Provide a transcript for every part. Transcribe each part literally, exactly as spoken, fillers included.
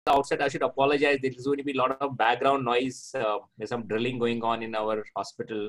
the outset, I should apologize. There's going to be a lot of background noise. Uh, there's some drilling going on in our hospital,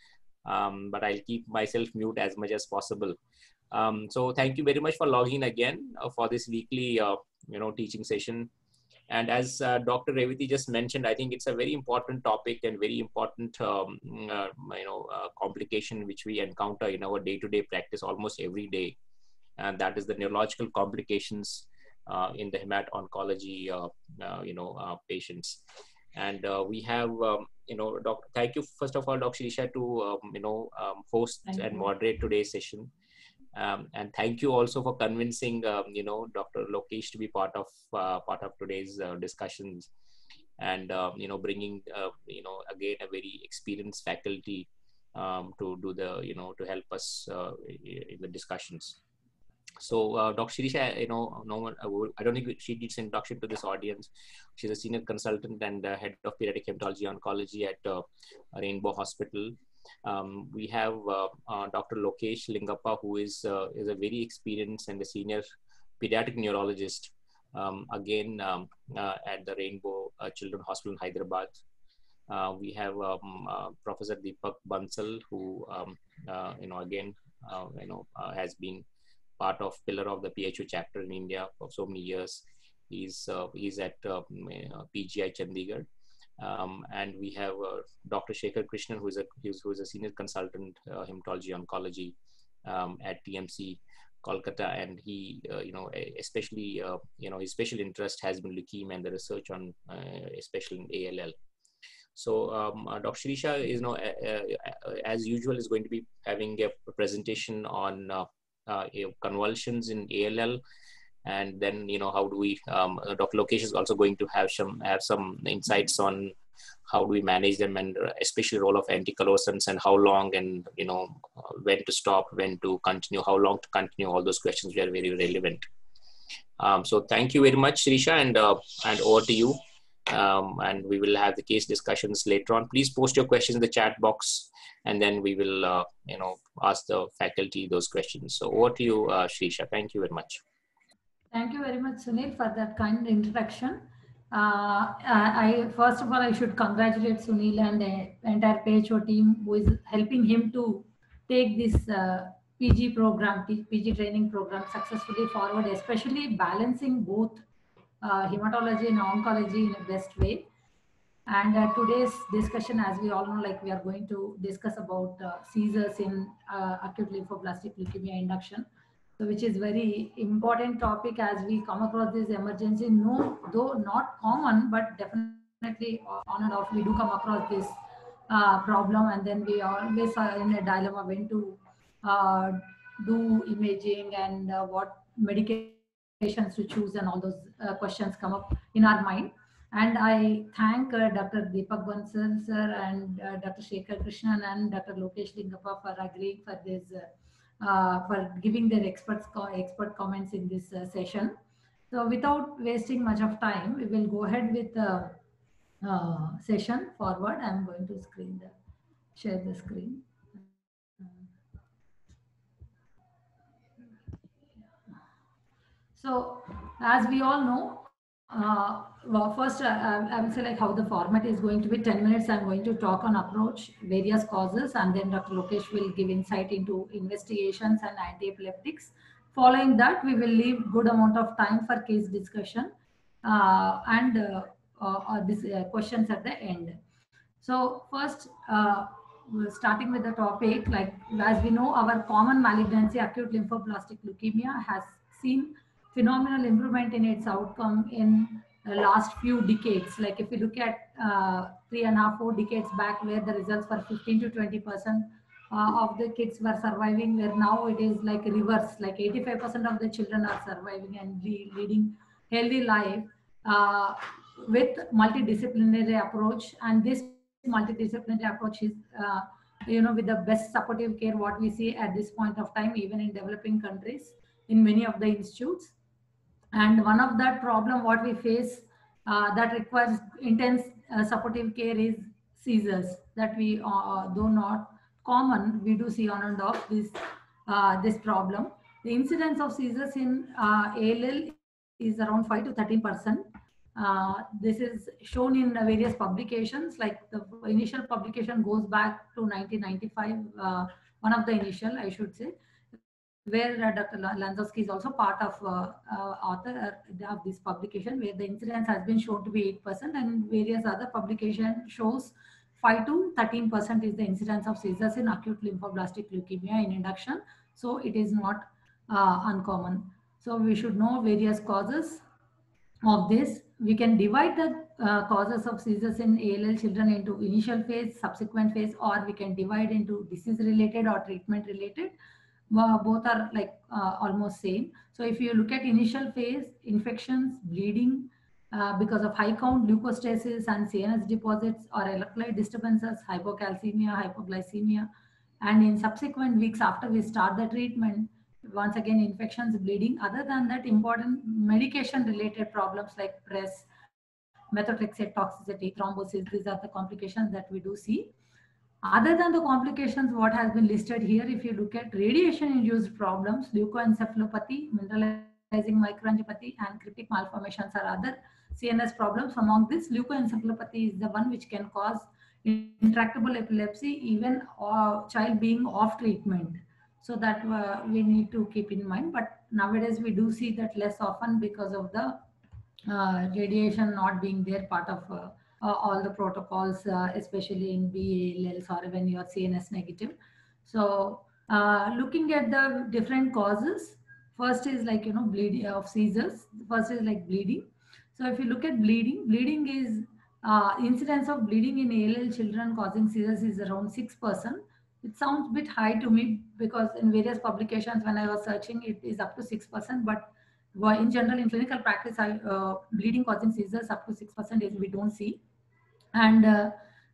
um, but I'll keep myself mute as much as possible. Um, so thank you very much for logging in again uh, for this weekly, uh, you know, teaching session. And as uh, Doctor Revati just mentioned, I think it's a very important topic and very important, um, uh, you know, uh, complication which we encounter in our day-to-day practice almost every day, and that is the neurological complications uh, in the hemat-oncology, uh, uh, you know, uh, patients. And uh, we have, um, you know, Doctor Thank you first of all, Doctor Shirisha, to um, you know um, host Thank and you. moderate today's session. Um, and thank you also for convincing, um, you know, Doctor Lokesh to be part of uh, part of today's uh, discussions, and uh, you know, bringing, uh, you know, again a very experienced faculty um, to do the, you know, to help us uh, in the discussions. So, uh, Doctor Shirisha, you know, no one, I don't think she needs introduction to this audience. She's a senior consultant and uh, head of pediatric hematology oncology at uh, Rainbow Hospital. Um, we have uh, uh, Doctor Lokesh Lingappa, who is uh, is a very experienced and a senior pediatric neurologist, um, again um, uh, at the Rainbow uh, Children's Hospital in Hyderabad. Uh, we have um, uh, Professor Deepak Bansal, who um, uh, you know again uh, you know uh, has been part of pillar of the P H O chapter in India for so many years. He's uh, he's at uh, P G I Chandigarh. Um, and we have uh, Doctor Shekhar Krishnan, who is a who is a senior consultant uh, hematology oncology um, at T M C Kolkata, and he uh, you know especially uh, you know his special interest has been leukemia and the research on uh, especially in A L L. So um, uh, Doctor Shirisha is, you know, uh, uh, as usual, is going to be having a presentation on uh, uh, convulsions in A L L. And then, you know, how do we, um, Doctor Lokesh is also going to have some, have some insights on how do we manage them, and especially role of anticonvulsants and how long, and, you know, when to stop, when to continue, how long to continue, all those questions are very relevant. Um, so thank you very much, Shirisha, and, uh, and over to you. Um, and we will have the case discussions later on. Please post your questions in the chat box, and then we will, uh, you know, ask the faculty those questions. So over to you, uh, Shirisha. Thank you very much. Thank you very much, Sunil, for that kind introduction. Uh, I first of all, I should congratulate Sunil and the entire P H O team who is helping him to take this uh, P G program, P G training program successfully forward, especially balancing both uh, hematology and oncology in a best way. And uh, today's discussion, as we all know, like we are going to discuss about uh, seizures in uh, acute lymphoblastic leukemia induction. So which is very important topic as we come across this emergency. No, though not common, but definitely on and off we do come across this uh, problem, and then we always are in a dilemma when to uh, do imaging and uh, what medications to choose, and all those uh, questions come up in our mind. And I thank uh, Doctor Deepak Bansal sir and uh, Doctor Shekhar Krishnan and Doctor Lokesh Lingappa for agreeing for this. Uh, Uh, for giving their experts co expert comments in this uh, session. So without wasting much of time, we will go ahead with the uh, session forward. I'm going to screen the share the screen. So as we all know, uh, well, first uh, I will say like how the format is going to be. ten minutes I'm going to talk on approach, various causes, and then Doctor Lokesh will give insight into investigations and anti-epileptics. Following that, we will leave good amount of time for case discussion uh, and uh, uh, uh, this uh, questions at the end. So first, uh, starting with the topic, like as we know, our common malignancy, acute lymphoblastic leukemia, has seen phenomenal improvement in its outcome in the last few decades. Like if you look at uh, three and a half, four decades back, where the results were fifteen to twenty percent uh, of the kids were surviving, where now it is like reverse, like eighty-five percent of the children are surviving and le leading healthy life uh, with multidisciplinary approach. And this multidisciplinary approach is uh, you know, with the best supportive care what we see at this point of time, even in developing countries, in many of the institutes. And one of that problem what we face uh, that requires intense uh, supportive care is seizures, that we uh, though not common, we do see on and off this uh, this problem. The incidence of seizures in uh, A L L is around five to thirteen percent. Uh, this is shown in uh, various publications, like the initial publication goes back to nineteen ninety-five, uh, one of the initial, I should say, where uh, Doctor Lanzowski is also part of uh, uh, author of this publication, where the incidence has been shown to be eight percent, and various other publication shows five to thirteen percent is the incidence of seizures in acute lymphoblastic leukemia in induction. So it is not uh, uncommon. So we should know various causes of this. We can divide the uh, causes of seizures in A L L children into initial phase, subsequent phase, or we can divide into disease related or treatment related. Uh, both are like uh, almost same. So if you look at initial phase, infections, bleeding, uh, because of high count leukostasis and C N S deposits or electrolyte disturbances, hypocalcemia, hypoglycemia, and in subsequent weeks after we start the treatment, once again infections, bleeding. Other than that, important medication related problems like press, methotrexate toxicity, thrombosis, these are the complications that we do see. Other than the complications what has been listed here, if you look at radiation induced problems, leukoencephalopathy, mineralizing microangiopathy, and cryptic malformations are other C N S problems. Among this, leukoencephalopathy is the one which can cause intractable epilepsy even uh, child being off treatment. So that uh, we need to keep in mind. But nowadays we do see that less often because of the uh, radiation not being there part of uh, uh, all the protocols, uh, especially in B A L Ls or when you are C N S negative. So uh, looking at the different causes, first is like, you know, bleeding of seizures. First is like bleeding. So if you look at bleeding, bleeding is uh, incidence of bleeding in A L L children causing seizures is around six percent. It sounds a bit high to me because in various publications when I was searching, it is up to six percent, but well, in general, in clinical practice, I, uh, bleeding causing seizures up to six percent is we don't see. And uh,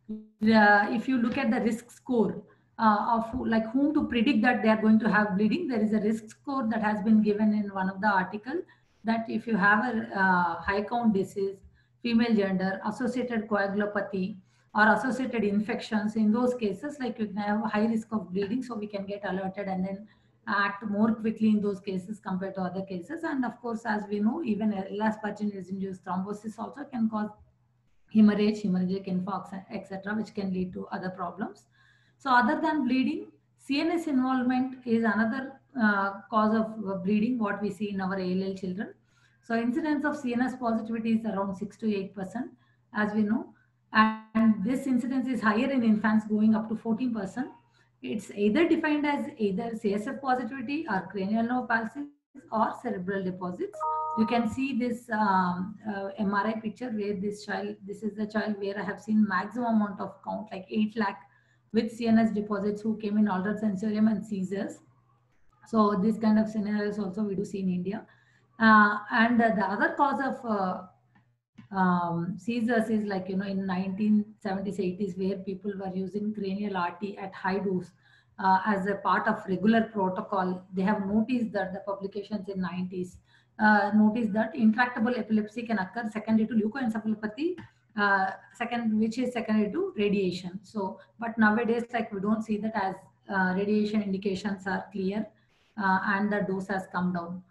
the, if you look at the risk score uh, of who, like whom to predict that they are going to have bleeding, there is a risk score that has been given in one of the article that if you have a uh, high count disease, female gender, associated coagulopathy, or associated infections, in those cases, like you can have a high risk of bleeding, so we can get alerted and then act more quickly in those cases compared to other cases. And of course, as we know, even elaspargine induced thrombosis also can cause hemorrhage, hemorrhagic infarction, et cetera, which can lead to other problems. So other than bleeding, C N S involvement is another uh, cause of uh, bleeding, what we see in our A L L children. So incidence of C N S positivity is around six to eight percent, as we know. And this incidence is higher in infants, going up to fourteen percent. It's either defined as either C S F positivity or cranial nerve palsies or cerebral deposits. You can see this um, uh, M R I picture where this child, this is the child where I have seen maximum amount of count, like eight lakh with C N S deposits who came in altered sensorium and seizures. So this kind of scenarios also we do see in India. Uh, and uh, the other cause of uh, um, seizures is like, you know, in nineteen seventies, eighties, where people were using cranial R T at high dose uh, as a part of regular protocol. They have noticed that the publications in nineties uh, noticed that intractable epilepsy can occur secondary to leukoencephalopathy, uh, second, which is secondary to radiation. So, but nowadays, like we don't see that as uh, radiation indications are clear uh, and the dose has come down.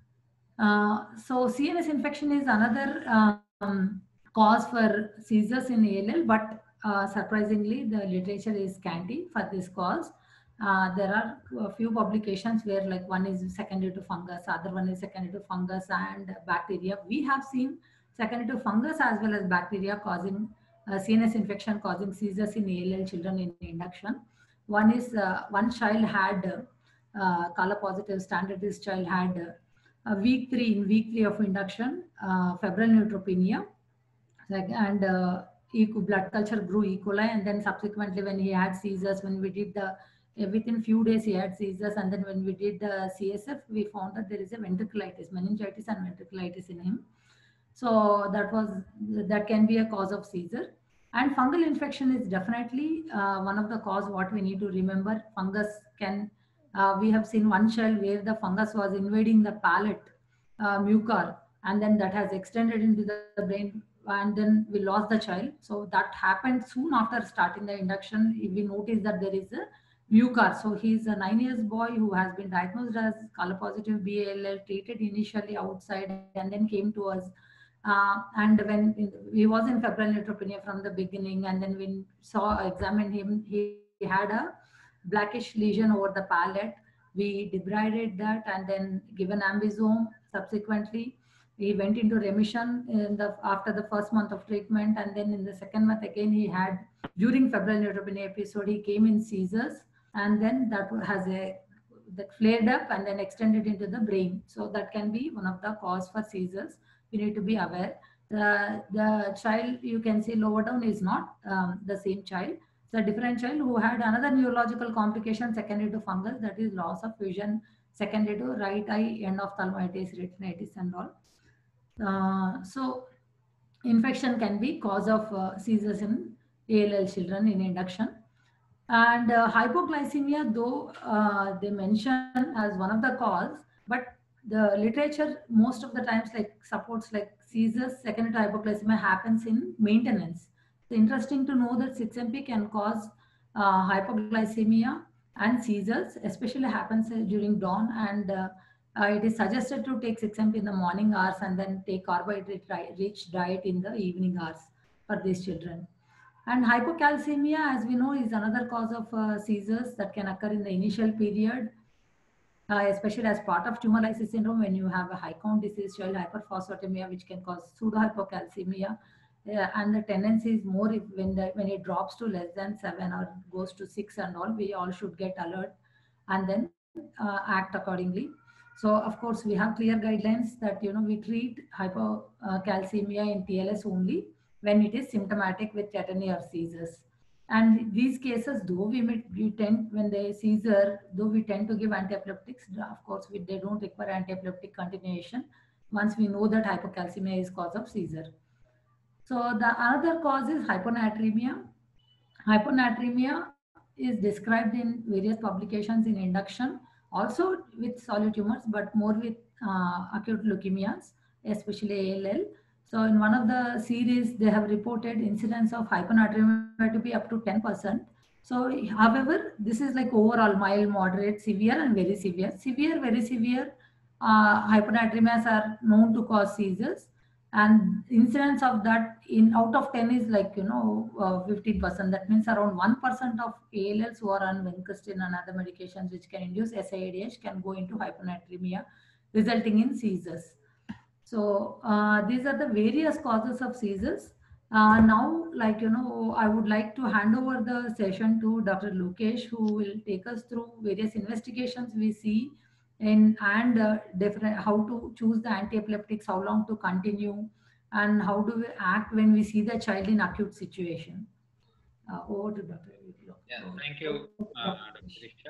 Uh, so C N S infection is another um, cause for seizures in A L L, but uh, surprisingly, the literature is scanty for this cause. Uh, there are a few publications where like one is secondary to fungus, other one is secondary to fungus and bacteria. We have seen secondary to fungus as well as bacteria causing uh, C N S infection causing seizures in A L L children in induction. One is uh, one child had uh, color positive standardized child had uh, week three, in week three of induction, uh, febrile neutropenia, like, and uh, blood culture grew E. coli, and then subsequently when he had seizures, when we did the, uh, within few days he had seizures, and then when we did the C S F, we found that there is a ventriculitis, meningitis and ventriculitis in him. So that was, that can be a cause of seizure. And fungal infection is definitely uh, one of the cause what we need to remember. Fungus can, uh, we have seen one child where the fungus was invading the palate uh, mucor, and then that has extended into the brain, and then we lost the child. So that happened soon after starting the induction. We noticed that there is a mucor. So he's a nine years boy who has been diagnosed as color positive B A L L, treated initially outside, and then came to us Uh, and when he was in febrile neutropenia from the beginning, and then we saw, examined him, he had a blackish lesion over the palate. We debrided that and then given ambisome. Subsequently, he went into remission in the after the first month of treatment, and then in the second month again he had, during febrile neutropenia episode, he came in seizures, and then that has a that flared up and then extended into the brain. So that can be one of the cause for seizures. We need to be aware. The, the child you can see lower down is not um, the same child. It's a different child who had another neurological complication secondary to fungus, that is loss of vision secondary to right eye endophthalmitis, retinitis and all. Uh, so infection can be cause of uh, seizures in A L L children in induction. And uh, hypoglycemia, though uh, they mention as one of the cause, but the literature most of the times like supports like seizures secondary to hypoglycemia happens in maintenance. It's interesting to know that six M P can cause uh, hypoglycemia and seizures, especially happens during dawn, and uh, uh, it is suggested to take six M P in the morning hours and then take carbohydrate rich diet in the evening hours for these children. And hypocalcemia, as we know, is another cause of uh, seizures that can occur in the initial period, uh, especially as part of tumor lysis syndrome when you have a high count disease, child hyperphosphatemia, which can cause pseudohypocalcemia. Uh, and the tendency is more if when, the, when it drops to less than seven or goes to six and all, we all should get alert and then uh, act accordingly. So, of course, we have clear guidelines that, you know, we treat hypocalcemia in T L S only when it is symptomatic with tetany or seizures. And these cases, though we, may, we tend, when they seizure, though we tend to give antiepileptics, of course, we, they don't require antiepileptic continuation once we know that hypocalcemia is cause of seizure. So the other cause is hyponatremia. Hyponatremia is described in various publications in induction, also with solid tumors, but more with uh, acute leukemias, especially A L L. So in one of the series, they have reported incidence of hyponatremia to be up to ten percent. So, however, this is like overall mild, moderate, severe, and very severe. Severe, very severe uh, hyponatremias are known to cause seizures, and incidence of that in out of ten is like, you know, uh, fifteen percent. That means around one percent of A L Ls who are on vincristine and other medications which can induce S I A D H can go into hyponatremia, resulting in seizures. So uh, these are the various causes of seizures. Uh, now, like, you know, I would like to hand over the session to Doctor Lokesh, who will take us through various investigations we see in and uh, different, how to choose the antiepileptics, how long to continue, and how do we act when we see the child in acute situation. Uh, over to Doctor Lokesh. Yeah, thank you, uh, Doctor Sirisha.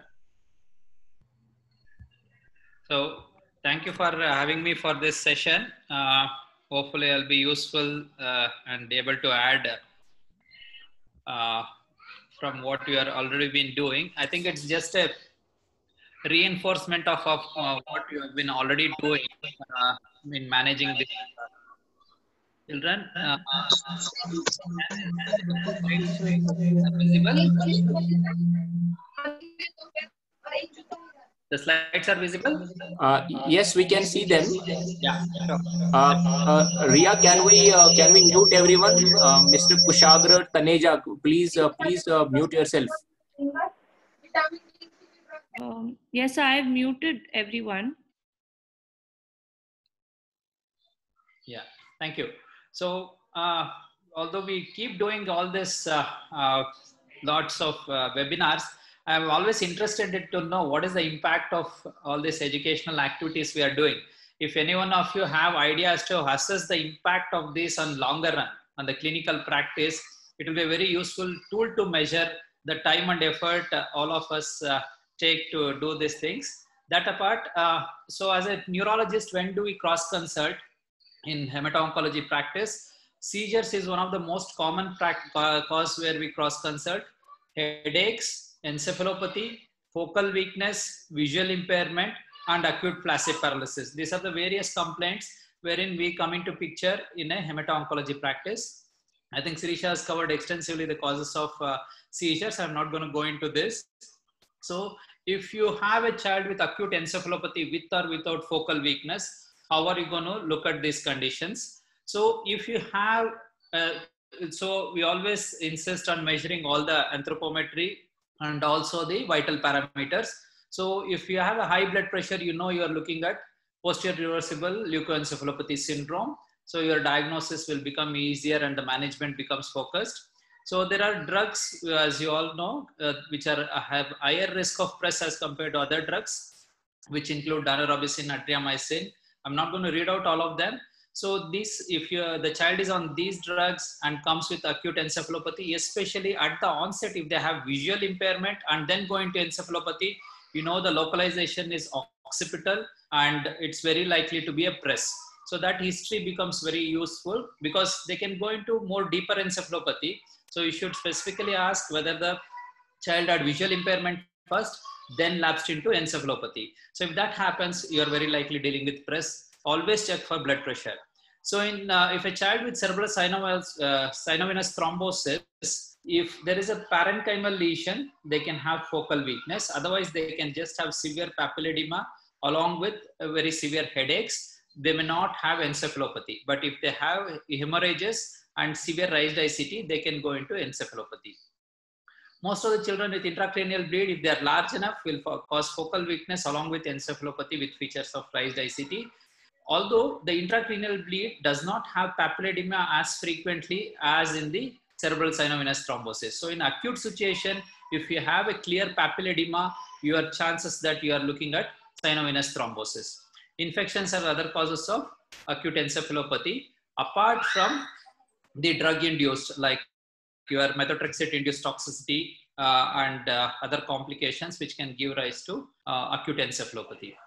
So, thank you for having me for this session. Uh, hopefully, I'll be useful uh, and able to add uh, from what you are already been doing. I think it's just a reinforcement of, of uh, what you have been already doing uh, in managing these uh, children. Uh, visible? The slides are visible? Uh, yes, we can see them. Yeah, sure. Uh, uh, Ria, can we uh, can we mute everyone? Uh, Mister Kushagra Taneja, please uh, please uh, mute yourself. Um, yes, I have muted everyone. Yeah, thank you. So, uh, although we keep doing all this, uh, uh, lots of uh, webinars, I'm always interested to know what is the impact of all these educational activities we are doing. If any one of you have ideas to assess the impact of this on longer run, on the clinical practice, it will be a very useful tool to measure the time and effort uh, all of us uh, take to do these things. That apart, uh, so as a neurologist, when do we cross consult in hemato-oncology practice? Seizures is one of the most common cause where we cross consult. Headaches, encephalopathy, focal weakness, visual impairment, and acute flaccid paralysis. These are the various complaints wherein we come into picture in a hemato-oncology practice. I think Sirisha has covered extensively the causes of uh, seizures. I'm not going to go into this. So if you have a child with acute encephalopathy with or without focal weakness, how are you going to look at these conditions? So if you have, uh, so we always insist on measuring all the anthropometry and also the vital parameters. So if you have a high blood pressure, you know you are looking at posterior reversible leukoencephalopathy syndrome. So your diagnosis will become easier and the management becomes focused. So there are drugs, as you all know, uh, which are uh, have higher risk of press as compared to other drugs, which include daunorubicin, adriamycin. I'm not going to read out all of them. So this, if you the child is on these drugs and comes with acute encephalopathy, especially at the onset, if they have visual impairment and then go into encephalopathy, you know the localization is occipital and it's very likely to be a press. So that history becomes very useful because they can go into more deeper encephalopathy. So you should specifically ask whether the child had visual impairment first, then lapsed into encephalopathy. So if that happens, you are very likely dealing with press. Always check for blood pressure. So in, uh, if a child with cerebral synovenous, uh, synovenous thrombosis, if there is a parenchymal lesion, they can have focal weakness. Otherwise, they can just have severe papilledema along with uh, very severe headaches. They may not have encephalopathy. But if they have hemorrhages and severe raised I C T, they can go into encephalopathy. Most of the children with intracranial bleed, if they are large enough, will cause focal weakness along with encephalopathy with features of raised I C T. Although the intracranial bleed does not have papilledema as frequently as in the cerebral synovenous thrombosis. So in acute situation, if you have a clear papilledema, your chances that you are looking at synovenous thrombosis. Infections are other causes of acute encephalopathy, apart from the drug induced, like your methotrexate induced toxicity uh, and uh, other complications which can give rise to uh, acute encephalopathy.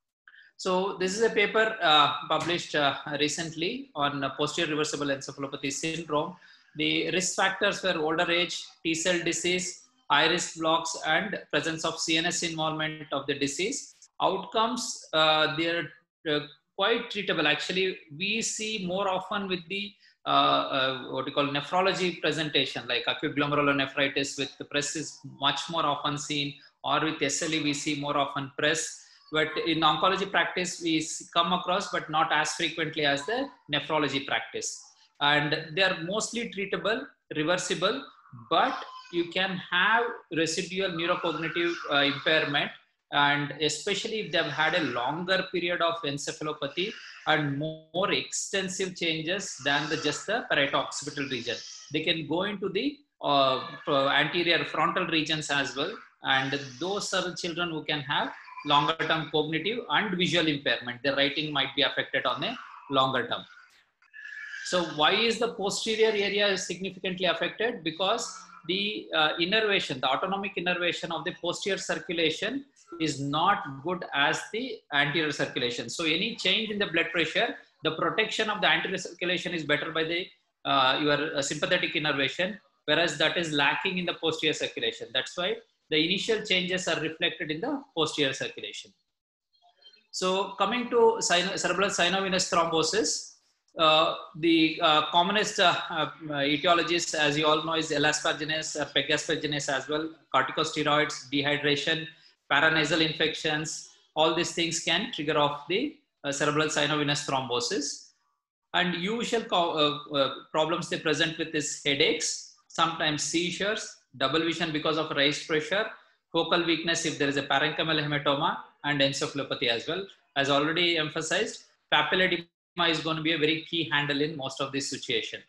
So this is a paper uh, published uh, recently on uh, posterior reversible encephalopathy syndrome. The risk factors were older age, T-cell disease, high-risk blocks, and presence of C N S involvement of the disease. Outcomes, uh, they're uh, quite treatable. Actually, we see more often with the uh, uh, what we call nephrology presentation, like acute glomerulonephritis with the press is much more often seen, or with S L E we see more often press. But in oncology practice, we come across, but not as frequently as the nephrology practice. And they are mostly treatable, reversible, but you can have residual neurocognitive uh, impairment, and especially if they've had a longer period of encephalopathy and more, more extensive changes than the, just the parieto-occipital region. They can go into the uh, anterior frontal regions as well. And those are the children who can have longer term cognitive and visual impairment. Their writing might be affected on a longer term. So why is the posterior area significantly affected? Because the uh, innervation, the autonomic innervation of the posterior circulation is not good as the anterior circulation. So any change in the blood pressure, the protection of the anterior circulation is better by the uh, your uh, sympathetic innervation, whereas that is lacking in the posterior circulation. That's why the initial changes are reflected in the posterior circulation. So coming to sino cerebral synovenous thrombosis, uh, the uh, commonest uh, uh, etiologies, as you all know, is elaspergines or pegaspergines as well, corticosteroids, dehydration, paranasal infections. All these things can trigger off the uh, cerebral synovenous thrombosis. And usual uh, uh, problems they present with is headaches, sometimes seizures, double vision because of raised pressure, focal weakness if there is a parenchymal hematoma, and encephalopathy as well. As already emphasized, papilledema is going to be a very key handle in most of this situation.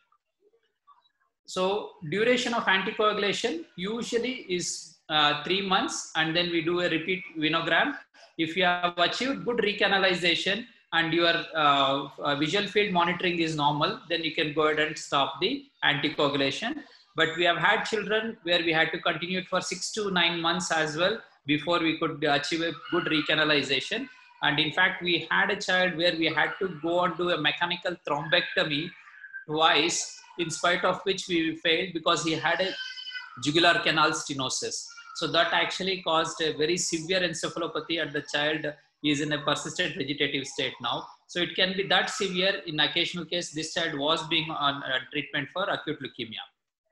So duration of anticoagulation usually is uh, three months, and then we do a repeat venogram. If you have achieved good recanalization and your uh, uh, visual field monitoring is normal, then you can go ahead and stop the anticoagulation. But we have had children where we had to continue it for six to nine months as well before we could achieve a good recanalization. And in fact, we had a child where we had to go on to a mechanical thrombectomy twice, in spite of which we failed because he had a jugular canal stenosis. So that actually caused a very severe encephalopathy, and the child is in a persistent vegetative state now. So it can be that severe. In occasional case, this child was being on uh, treatment for acute leukemia.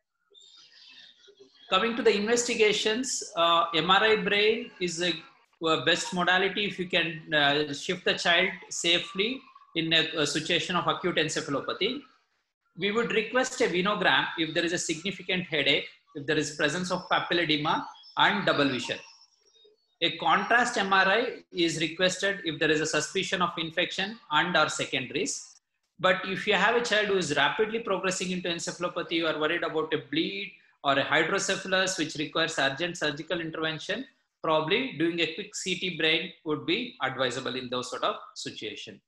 Coming to the investigations, uh, M R I brain is a uh, best modality if you can uh, shift the child safely. in a, a situation of acute encephalopathy, we would request a venogram if there is a significant headache, if there is presence of papilledema and double vision. A contrast M R I is requested if there is a suspicion of infection and or secondaries. But if you have a child who is rapidly progressing into encephalopathy, you are worried about a bleed or a hydrocephalus which requires urgent surgical intervention, probably doing a quick C T brain would be advisable in those sort of situation.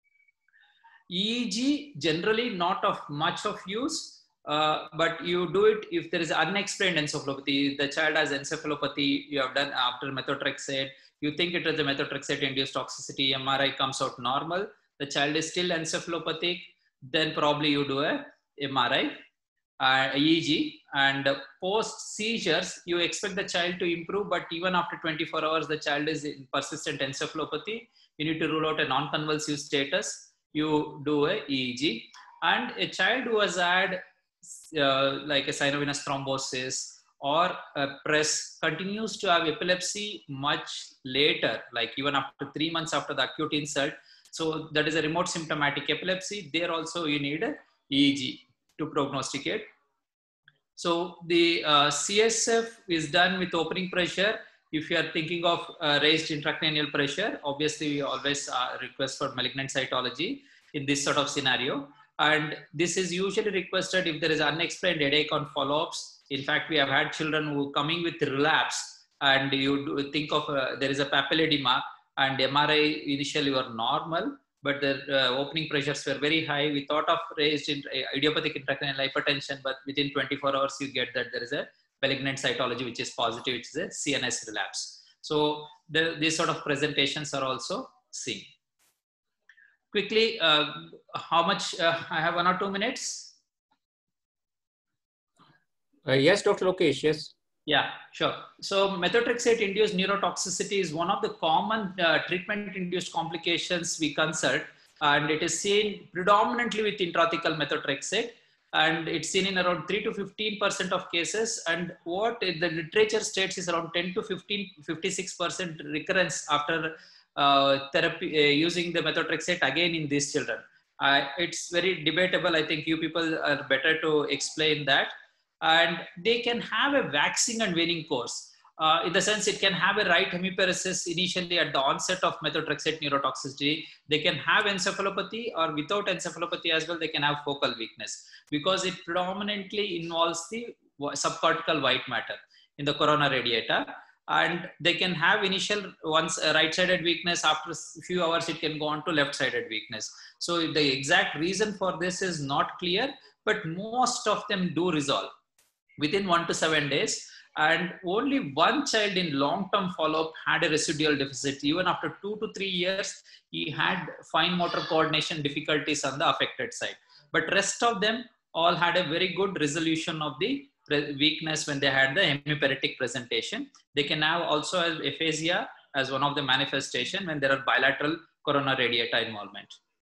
E E G generally not of much of use, uh, but you do it if there is unexplained encephalopathy. The child has encephalopathy, you have done after methotrexate, you think it is a methotrexate induced toxicity, M R I comes out normal, the child is still encephalopathic, then probably you do a M R I, uh, E E G, and post seizures, you expect the child to improve, but even after twenty-four hours, the child is in persistent encephalopathy. You need to rule out a non-convulsive status. You do a E E G, and a child who has had uh, like a synovenous thrombosis or a press continues to have epilepsy much later, like even after three months after the acute insult. So that is a remote symptomatic epilepsy. There also you need a E E G to prognosticate. So the uh, C S F is done with opening pressure. If you are thinking of uh, raised intracranial pressure, obviously we always uh, request for malignant cytology in this sort of scenario. And this is usually requested if there is unexplained headache on follow-ups. In fact, we have had children who coming with relapse, and you do think of uh, there is a papilledema and M R I initially were normal, but the uh, opening pressures were very high. We thought of raised in, uh, idiopathic intracranial hypertension, but within twenty-four hours, you get that there is a malignant cytology, which is positive, which is a C N S relapse. So the, these sort of presentations are also seen. Quickly, uh, how much, uh, I have one or two minutes? Uh, yes, Doctor Lokesh, yes. Yeah, sure. So methotrexate-induced neurotoxicity is one of the common uh, treatment-induced complications we consult, and it is seen predominantly with intrathecal methotrexate, and it's seen in around three to fifteen percent of cases. And what the literature states is around ten to fifteen, fifty-six percent recurrence after uh, therapy uh, using the methotrexate again in these children. Uh, it's very debatable. I think you people are better to explain that. And they can have a waxing and waning course. Uh, in the sense it can have a right hemiparesis initially at the onset of methotrexate neurotoxicity. They can have encephalopathy, or without encephalopathy as well, they can have focal weakness, because it predominantly involves the subcortical white matter in the corona radiata. And they can have initial once a right-sided weakness, after a few hours it can go on to left-sided weakness. So the exact reason for this is not clear, but most of them do resolve within one to seven days. And only one child in long-term follow-up had a residual deficit. Even after two to three years, he had fine motor coordination difficulties on the affected side. But rest of them all had a very good resolution of the weakness when they had the hemiparetic presentation. They can have also have aphasia as one of the manifestation when there are bilateral corona radiata involvement.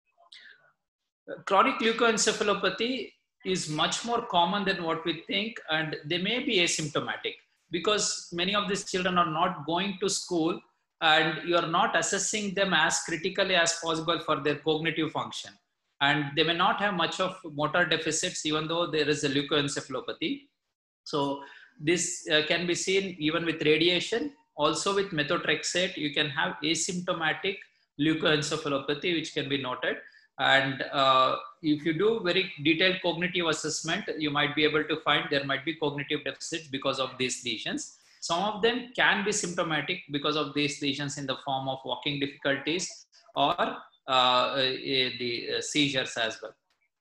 Chronic leukoencephalopathy is much more common than what we think, and they may be asymptomatic because many of these children are not going to school, and you are not assessing them as critically as possible for their cognitive function. And they may not have much of motor deficits even though there is a leukoencephalopathy. So this uh, can be seen even with radiation. Also with methotrexate, you can have asymptomatic leukoencephalopathy, which can be noted. And uh, if you do very detailed cognitive assessment, you might be able to find there might be cognitive deficits because of these lesions. Some of them can be symptomatic because of these lesions in the form of walking difficulties or uh, the seizures as well.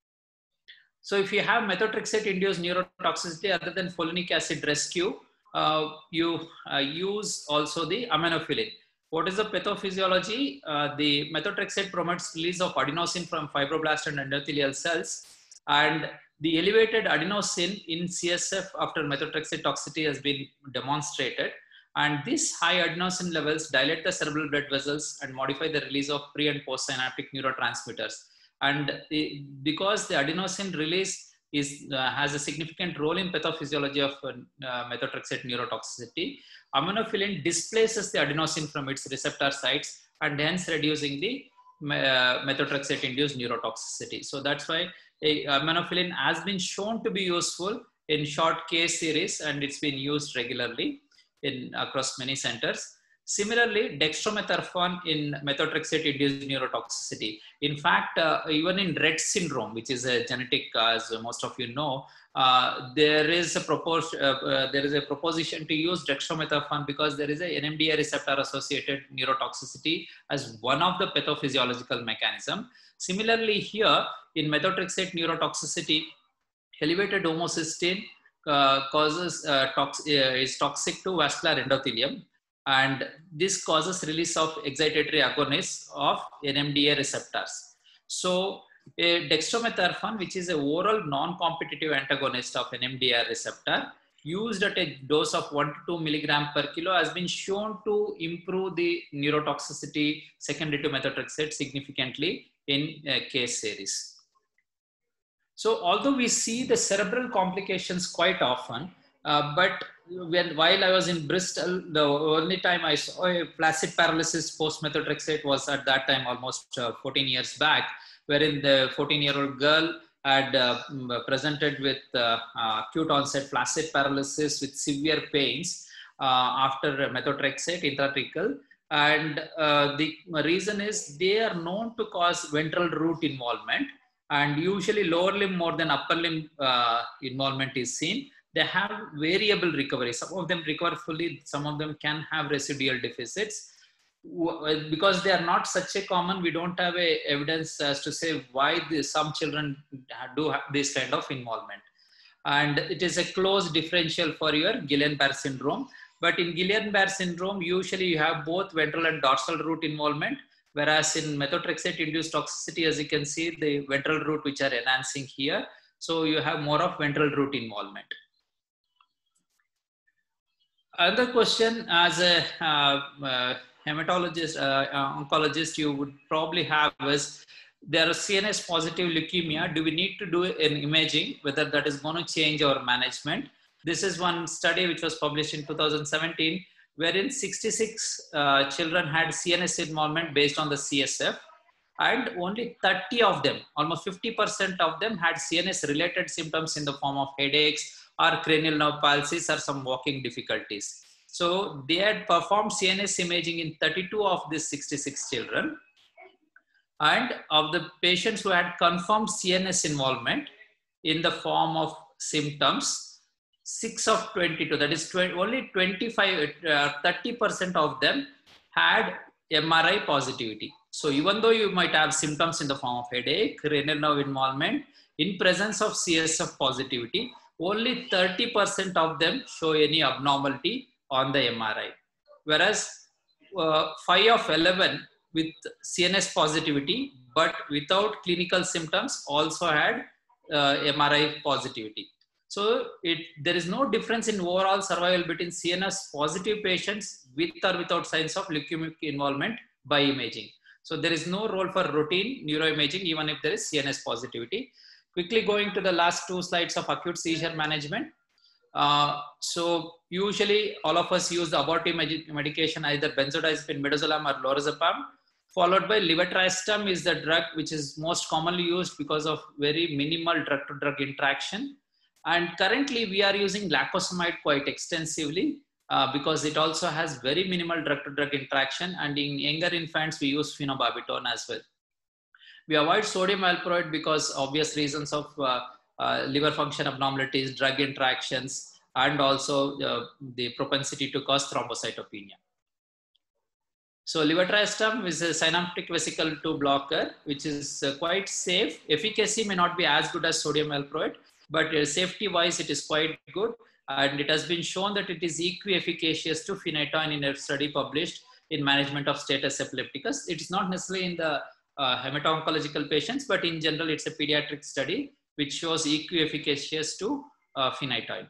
So if you have methotrexate-induced neurotoxicity other than folinic acid rescue, uh, you uh, use also the aminophylline. What is the pathophysiology? Uh, the methotrexate promotes release of adenosine from fibroblast and endothelial cells, and the elevated adenosine in C S F after methotrexate toxicity has been demonstrated. And these high adenosine levels dilate the cerebral blood vessels and modify the release of pre and postsynaptic neurotransmitters. And the, because the adenosine release is, uh, has a significant role in pathophysiology of uh, methotrexate neurotoxicity, aminophylline displaces the adenosine from its receptor sites and hence reducing the uh, methotrexate-induced neurotoxicity. So that's why a, aminophylline has been shown to be useful in short case series, and it's been used regularly in across many centers. Similarly, dextromethorphan in methotrexate-induced neurotoxicity. In fact, uh, even in Rett syndrome, which is a genetic, uh, as most of you know, uh, there is a proportion, uh, uh, there is a proposition to use dextromethorphan because there is a N M D A receptor-associated neurotoxicity as one of the pathophysiological mechanism. Similarly, here in methotrexate neurotoxicity, elevated homocysteine uh, causes uh, tox uh, is toxic to vascular endothelium. And this causes release of excitatory agonists of N M D A receptors. So a dextromethorphan, which is a oral non-competitive antagonist of N M D A receptor, used at a dose of one to two milligram per kilo, has been shown to improve the neurotoxicity secondary to methotrexate significantly in a case series. So although we see the cerebral complications quite often, uh, but when while I was in Bristol, the only time I saw a flaccid paralysis post-methotrexate was at that time almost uh, fourteen years back, wherein the fourteen-year-old girl had uh, presented with uh, uh, acute onset flaccid paralysis with severe pains uh, after methotrexate intrathecal. And uh, the reason is they are known to cause ventral root involvement, and usually lower limb more than upper limb uh, involvement is seen. They have variable recovery. Some of them recover fully, some of them can have residual deficits. Because they are not such a common, we don't have a evidence as to say why the, some children do have this kind of involvement. And it is a close differential for your Guillain-Barré syndrome. But in Guillain-Barré syndrome, usually you have both ventral and dorsal root involvement, whereas in methotrexate-induced toxicity, as you can see, the ventral root which are enhancing here. So you have more of ventral root involvement. Another question, as a uh, uh, hematologist, uh, uh, oncologist, you would probably have is, there is C N S positive leukemia. Do we need to do an imaging, whether that is going to change our management? This is one study which was published in two thousand seventeen, wherein sixty-six uh, children had C N S involvement based on the C S F, and only thirty of them, almost fifty percent of them, had C N S related symptoms in the form of headaches or cranial nerve palsies or some walking difficulties. So they had performed C N S imaging in thirty-two of these sixty-six children. And of the patients who had confirmed C N S involvement in the form of symptoms, six of twenty-two, that is only twenty-five, uh, thirty percent of them had M R I positivity. So even though you might have symptoms in the form of headache, cranial nerve involvement, in presence of C S F positivity, only thirty percent of them show any abnormality on the M R I. Whereas uh, five of eleven with C N S positivity, but without clinical symptoms, also had uh, M R I positivity. So it, there is no difference in overall survival between C N S positive patients with or without signs of leukemic involvement by imaging. So there is no role for routine neuroimaging, even if there is C N S positivity. Quickly going to the last two slides of acute seizure management. Uh, so usually all of us use the abortive medication, either benzodiazepine, midazolam or lorazepam, followed by levetiracetam is the drug which is most commonly used because of very minimal drug-to-drug interaction. And currently we are using lacosamide quite extensively uh, because it also has very minimal drug-to-drug interaction. And in younger infants, we use phenobarbital as well. We avoid sodium valproate because obvious reasons of uh, uh, liver function abnormalities, drug interactions, and also uh, the propensity to cause thrombocytopenia. So levetiracetam is a synaptic vesicle two blocker, which is uh, quite safe. Efficacy may not be as good as sodium valproate, but uh, safety-wise, it is quite good. And it has been shown that it is equi-efficacious to phenytoin in a study published in management of status epilepticus. It is not necessarily in the uh, hemato-oncological patients, but in general, it's a pediatric study which shows equi-efficacious to uh, phenytoin.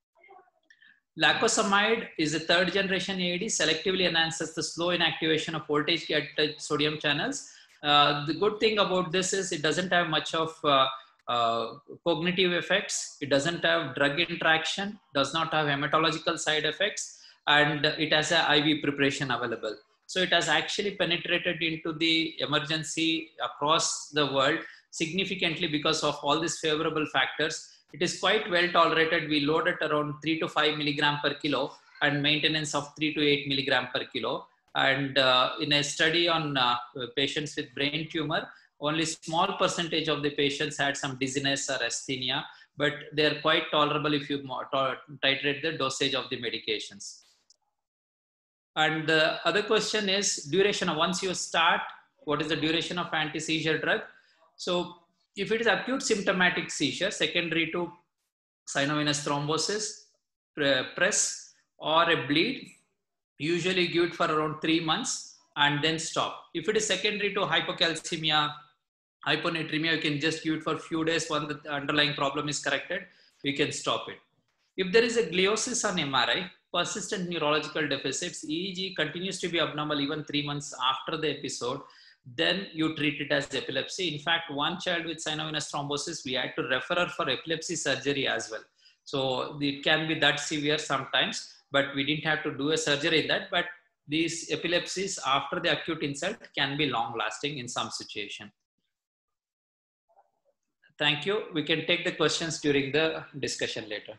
Lacosamide is a third generation A E D, selectively enhances the slow inactivation of voltage gated sodium channels. Uh, the good thing about this is it doesn't have much of uh, uh, cognitive effects. It doesn't have drug interaction, does not have hematological side effects, and it has a I V preparation available. So it has actually penetrated into the emergency across the world significantly because of all these favorable factors. It is quite well tolerated. We load it around three to five milligram per kilo and maintenance of three to eight milligram per kilo. And uh, in a study on uh, patients with brain tumor, only small percentage of the patients had some dizziness or asthenia, but they're quite tolerable if you titrate the dosage of the medications. And the other question is duration. Once you start, what is the duration of anti-seizure drug? So if it is acute symptomatic seizure, secondary to synovenous thrombosis, press or a bleed, usually give it for around three months and then stop. If it is secondary to hypocalcemia, hyponatremia, you can just give it for a few days. When the underlying problem is corrected, we can stop it. If there is a gliosis on M R I, persistent neurological deficits, E E G continues to be abnormal even three months after the episode, then you treat it as epilepsy. In fact, one child with synovenous thrombosis, we had to refer her for epilepsy surgery as well. So it can be that severe sometimes, but we didn't have to do a surgery in that. But these epilepsies after the acute insult can be long lasting in some situation. Thank you. We can take the questions during the discussion later.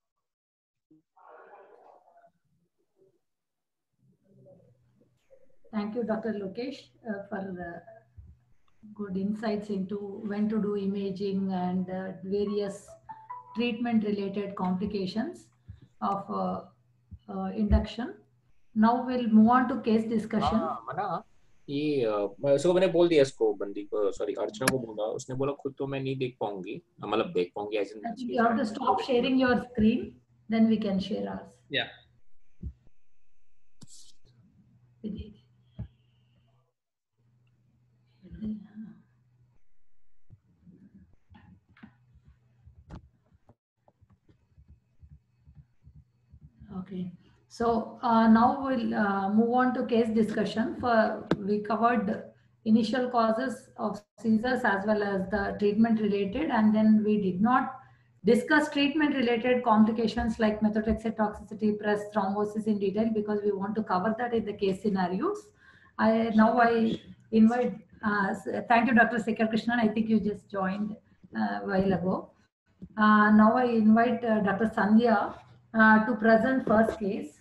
Thank you, Doctor Lokesh, uh, for uh, good insights into when to do imaging and uh, various treatment-related complications of uh, uh, induction. Now we'll move on to case discussion. हाँ, मना ये सो मैंने बोल दिया इसको बंदी को, sorry अर्चना को बोला, उसने बोला खुद तो मैं नहीं देख पाऊंगी, मतलब देख पाऊंगी as in you have to stop sharing your screen, then we can share ours. Yeah. Okay, so uh, now we'll uh, move on to case discussion. For we covered initial causes of seizures as well as the treatment related, and then we did not discuss treatment related complications like methotrexate toxicity, press, thrombosis in detail because we want to cover that in the case scenarios. I now I invite. Uh, thank you, Doctor Sekhar Krishnan. I think you just joined uh, a while ago. Uh, now I invite uh, Doctor Sandhya uh, to present first case.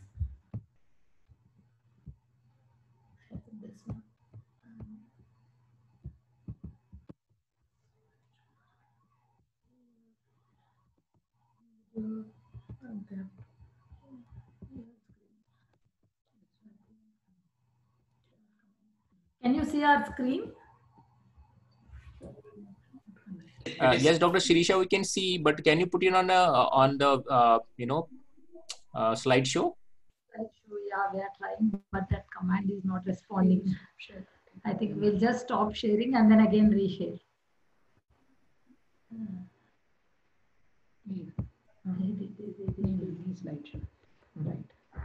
Can you see our screen? Uh, yes, Doctor Shirisha, we can see, but can you put it on a, on the uh, you know uh, slideshow? Slideshow, yeah, we are trying, but that command is not responding. Sure. I think we'll just stop sharing and then again reshare. Slideshow. Right.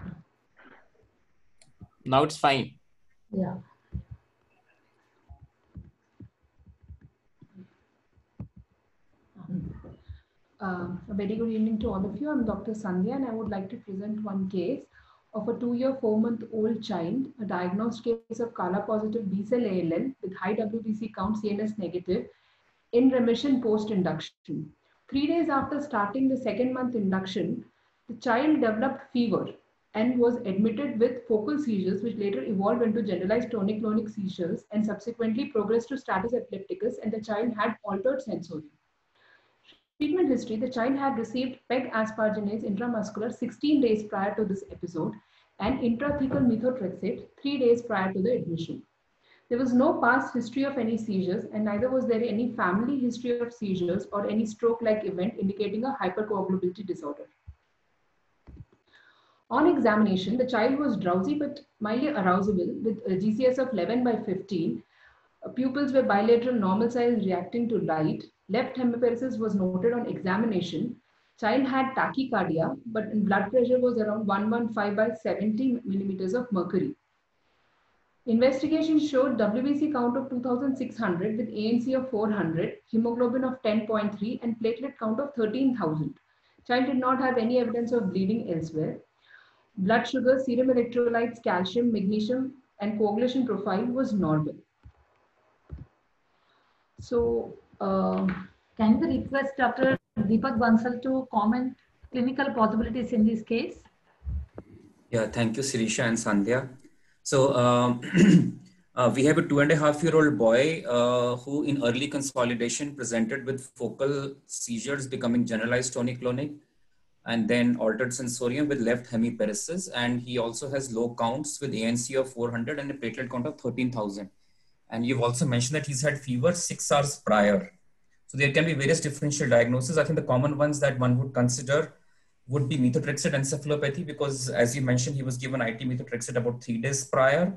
Now it's fine. Yeah. Uh, a very good evening to all of you. I'm Doctor Sandhya and I would like to present one case of a two-year, four-month-old child, a diagnosed case of Kala-positive B-cell A L L with high W B C count, C N S negative, in remission post-induction. Three days after starting the second-month induction, the child developed fever and was admitted with focal seizures, which later evolved into generalized tonic-clonic seizures and subsequently progressed to status epilepticus, and the child had altered sensorium. Treatment history: the child had received peg asparaginase intramuscular sixteen days prior to this episode and intrathecal methotrexate three days prior to the admission. There was no past history of any seizures, and neither was there any family history of seizures or any stroke-like event indicating a hypercoagulability disorder. On examination, the child was drowsy but mildly arousable with a G C S of eleven by fifteen. Pupils were bilateral normal size reacting to light. Left hemiparesis was noted on examination. Child had tachycardia, but blood pressure was around one fifteen by seventy millimeters of mercury. Investigation showed W B C count of two thousand six hundred with A N C of four hundred, hemoglobin of ten point three and platelet count of thirteen thousand. Child did not have any evidence of bleeding elsewhere. Blood sugar, serum electrolytes, calcium, magnesium, and coagulation profile was normal. So, uh, can we request Doctor Deepak Bansal to comment clinical possibilities in this case? Yeah, thank you, Sirisha and Sandhya. So um, uh, we have a two and a half year old boy uh, who in early consolidation presented with focal seizures becoming generalized tonic-clonic and then altered sensorium with left hemiparesis. And he also has low counts with A N C of four hundred and a platelet count of thirteen thousand. And you've also mentioned that he's had fever six hours prior. So there can be various differential diagnoses. I think the common ones that one would consider would be methotrexate encephalopathy, because as you mentioned, he was given I T methotrexate about three days prior.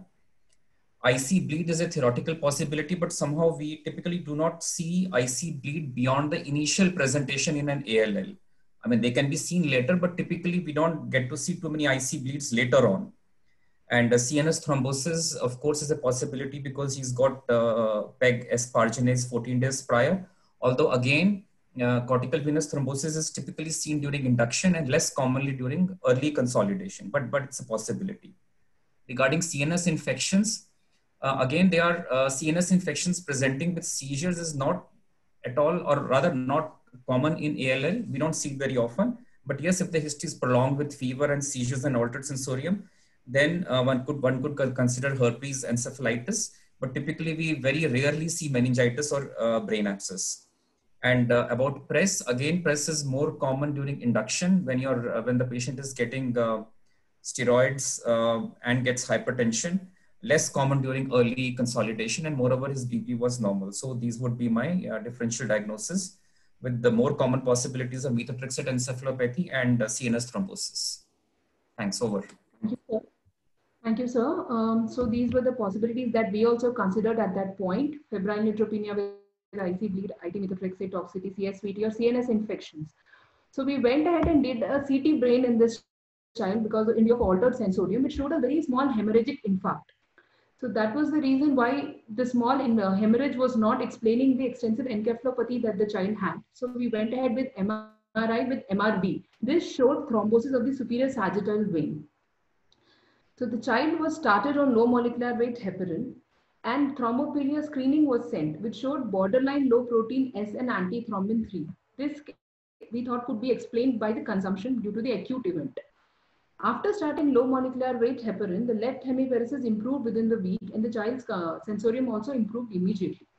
I C bleed is a theoretical possibility, but somehow we typically do not see I C bleed beyond the initial presentation in an A L L. I mean, they can be seen later, but typically we don't get to see too many I C bleeds later on. And uh, C N S thrombosis, of course, is a possibility because he's got uh, PEG asparaginase fourteen days prior. Although again, uh, cortical venous thrombosis is typically seen during induction and less commonly during early consolidation, but, but it's a possibility. Regarding C N S infections, uh, again, they are uh, C N S infections presenting with seizures is not at all, or rather not common in A L L. We don't see it very often, but yes, if the history is prolonged with fever and seizures and altered sensorium, then uh, one could one could consider herpes encephalitis, but typically we very rarely see meningitis or uh, brain abscess. And uh, about press, again, press is more common during induction when you're uh, when the patient is getting uh, steroids uh, and gets hypertension. Less common during early consolidation, and moreover his B P was normal. So these would be my uh, differential diagnosis, with the more common possibilities of methotrexate encephalopathy and uh, C N S thrombosis. Thanks. Over. Thank you, sir. Thank you, sir. Um, so these were the possibilities that we also considered at that point: febrile neutropenia with I C bleed, I T methotrexate toxicity, C S V T, or C N S infections. So we went ahead and did a C T brain in this child because in of altered sensorium, it showed a very small hemorrhagic infarct. So that was the reason why the small in, uh, hemorrhage was not explaining the extensive encephalopathy that the child had. So we went ahead with M R I with M R B. This showed thrombosis of the superior sagittal vein. So the child was started on low molecular weight heparin, and thrombophilia screening was sent, which showed borderline low protein S and antithrombin three. This we thought could be explained by the consumption due to the acute event. After starting low molecular weight heparin, the left hemiparesis improved within the week, and the child's uh, sensorium also improved immediately.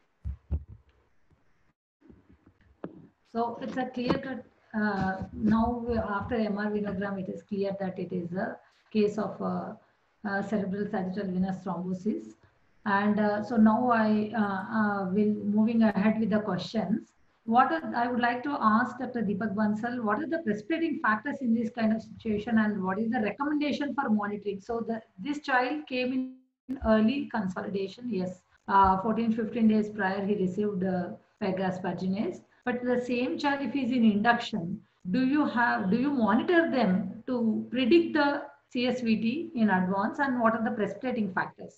So it's a clear cut. Uh, now after M R venogram, it is clear that it is a case of uh, uh, cerebral sagittal venous thrombosis. And uh, so now I uh, uh, will moving ahead with the questions. What are, I would like to ask Doctor Deepak Bansal, what are the precipitating factors in this kind of situation, and what is the recommendation for monitoring? So the, this child came in early consolidation, yes, uh, fourteen, fifteen days prior he received uh, PEG asparaginase. But the same child, if he's in induction, do you have, do you monitor them to predict the C S V T in advance, and what are the precipitating factors?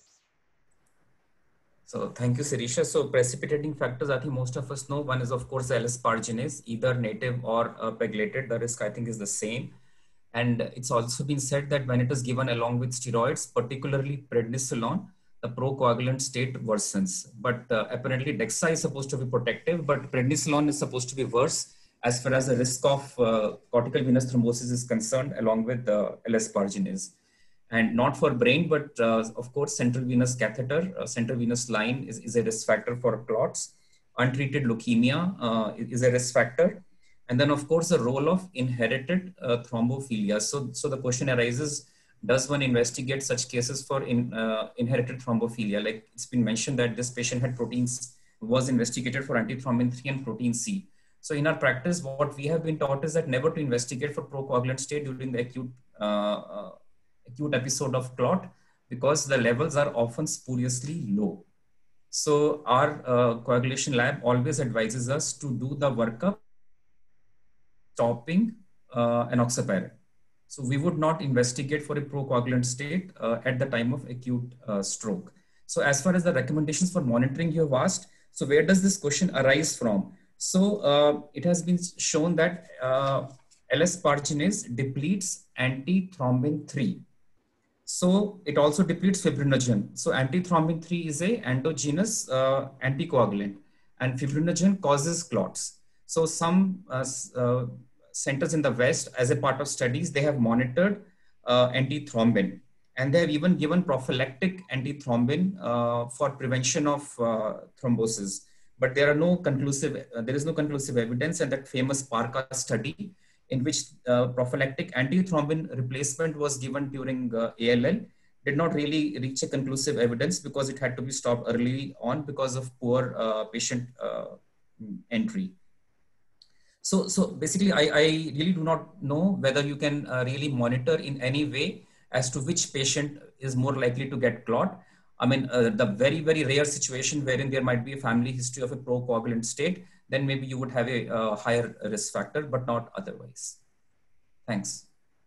So thank you, Sirisha. So precipitating factors, I think most of us know. One is, of course, L-asparginase, either native or uh, pegylated. The risk, I think, is the same. And it's also been said that when it is given along with steroids, particularly prednisolone, the procoagulant state worsens. But uh, apparently DEXA is supposed to be protective, but prednisolone is supposed to be worse as far as the risk of uh, cortical venous thrombosis is concerned, along with uh, L-asparginase. And not for brain, but uh, of course, central venous catheter, uh, central venous line is, is a risk factor for clots. Untreated leukemia uh, is a risk factor. And then, of course, the role of inherited uh, thrombophilia. So, so the question arises, does one investigate such cases for in, uh, inherited thrombophilia? Like it's been mentioned that this patient had proteins, was investigated for antithrombin three and protein C. So in our practice, what we have been taught is that never to investigate for procoagulant state during the acute uh, uh, acute episode of clot, because the levels are often spuriously low. So our uh, coagulation lab always advises us to do the workup stopping uh, enoxaparin. So we would not investigate for a procoagulant state uh, at the time of acute uh, stroke. So as far as the recommendations for monitoring you have asked, so where does this question arise from? So uh, it has been shown that uh, L-asparginase depletes antithrombin three. So it also depletes fibrinogen. So antithrombin three is a endogenous uh, anticoagulant, and fibrinogen causes clots. So some uh, uh, centers in the West, as a part of studies, they have monitored uh, antithrombin, and they have even given prophylactic antithrombin uh, for prevention of uh, thrombosis. But there are no conclusive, uh, there is no conclusive evidence, and that famous PARCA study, in which uh, prophylactic antithrombin replacement was given during uh, A L L, did not really reach a conclusive evidence because it had to be stopped early on because of poor uh, patient uh, entry. So, so basically, I, I really do not know whether you can uh, really monitor in any way as to which patient is more likely to get clot. I mean, uh, the very, very rare situation wherein there might be a family history of a procoagulant state, then maybe you would have a uh, higher risk factor, but not otherwise. Thanks.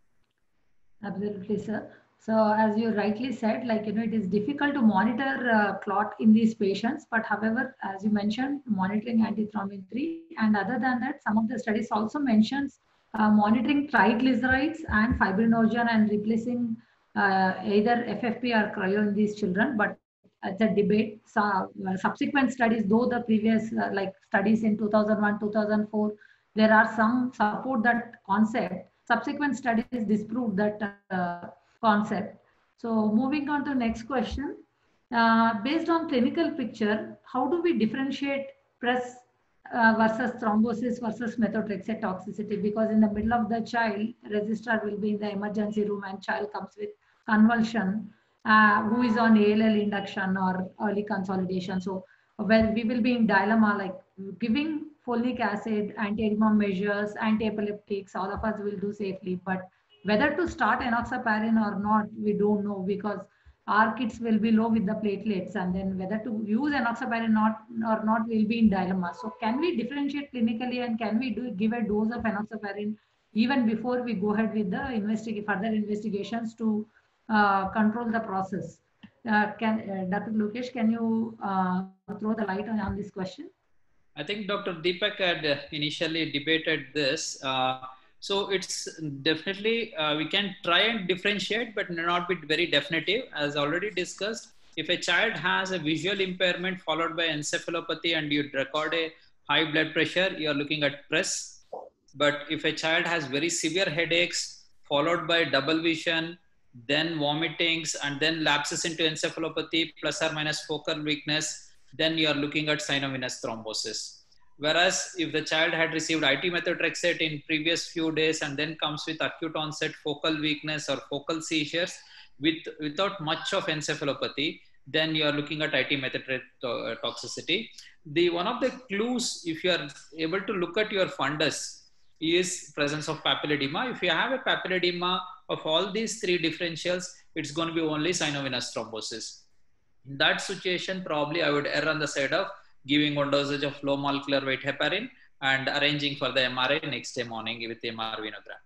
Absolutely, sir. So as you rightly said, like, you know, it is difficult to monitor uh, clot in these patients, but however, as you mentioned, monitoring antithrombin three, and other than that, some of the studies also mentions uh, monitoring triglycerides and fibrinogen and replacing uh, either F F P or cryo in these children, but it's a debate. So, uh, subsequent studies, though the previous uh, like studies in two thousand one, two thousand four, there are some support that concept. Subsequent studies disproved that uh, concept. So moving on to next question. Uh, based on clinical picture, how do we differentiate press uh, versus thrombosis versus methotrexate toxicity? Because in the middle of the child, registrar will be in the emergency room and child comes with convulsion, uh, who is on A L L induction or early consolidation. So when we will be in dilemma, like giving folic acid, anti-edema measures, anti-epileptics, all of us will do safely. But whether to start enoxaparin or not, we don't know, because our kids will be low with the platelets, and then whether to use enoxaparin not or not will be in dilemma. So can we differentiate clinically, and can we do give a dose of enoxaparin even before we go ahead with the investig further investigations to uh, control the process? Uh, can uh, Doctor Lokesh, can you uh, throw the light on, on this question? I think Doctor Deepak had uh, initially debated this. Uh, so it's definitely, uh, we can try and differentiate, but not be very definitive. As already discussed, if a child has a visual impairment followed by encephalopathy and you record a high blood pressure, you're looking at press. But if a child has very severe headaches followed by double vision, then vomitings, and then lapses into encephalopathy plus or minus focal weakness, then you are looking at sinovenous thrombosis. Whereas if the child had received I T methotrexate in previous few days and then comes with acute onset focal weakness or focal seizures with, without much of encephalopathy, then you are looking at I T methotrexate toxicity. The, one of the clues, if you are able to look at your fundus, is presence of papilledema. If you have a papilledema of all these three differentials, it's going to be only sinovenous thrombosis. In that situation, probably I would err on the side of giving one dosage of low molecular weight heparin and arranging for the M R I next day morning with M R venogram.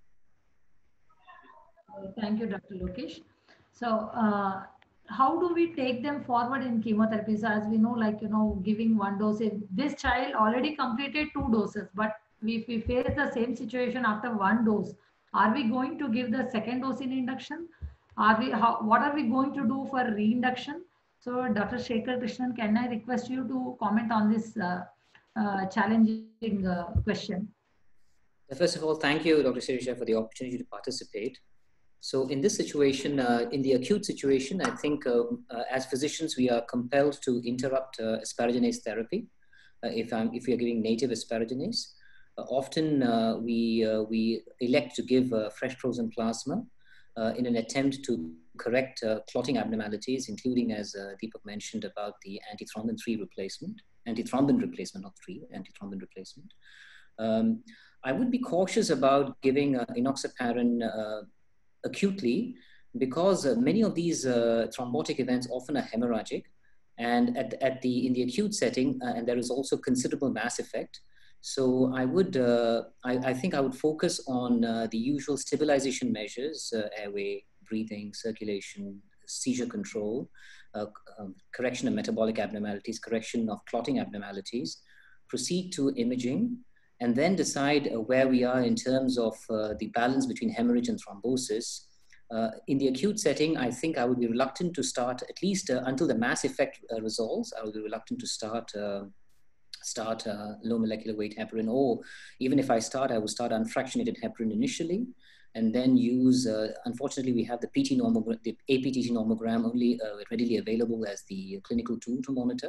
Thank you, Doctor Lokesh. So, uh, how do we take them forward in chemotherapy? So, as we know, like, you know, giving one dose, if this child already completed two doses, but if we face the same situation after one dose, are we going to give the second dose in induction? Are we, how, what are we going to do for reinduction? So, Doctor Shekhar Krishnan, can I request you to comment on this uh, uh, challenging uh, question? First of all, thank you, Doctor Sirisha, for the opportunity to participate. So in this situation, uh, in the acute situation, I think uh, uh, as physicians, we are compelled to interrupt uh, asparaginase therapy uh, if, I'm, if we are giving native asparaginase. Uh, often uh, we, uh, we elect to give uh, fresh frozen plasma uh, in an attempt to correct uh, clotting abnormalities, including, as uh, Deepak mentioned, about the antithrombin three replacement, antithrombin replacement, not three, antithrombin replacement. Um, I would be cautious about giving uh, enoxaparin uh, acutely, because uh, many of these uh, thrombotic events often are hemorrhagic, and at, at the in the acute setting, uh, and there is also considerable mass effect. So I would, uh, I, I think I would focus on uh, the usual stabilization measures: uh, airway, breathing, circulation, seizure control, uh, um, correction of metabolic abnormalities, correction of clotting abnormalities. Proceed to imaging, and then decide uh, where we are in terms of uh, the balance between hemorrhage and thrombosis. Uh, in the acute setting, I think I would be reluctant to start, at least uh, until the mass effect uh, resolves, I would be reluctant to start uh, start uh, low molecular weight heparin, or even if I start, I would start unfractionated heparin initially, and then use, uh, unfortunately, we have the P T normogram, the A P T T normogram only uh, readily available as the clinical tool to monitor,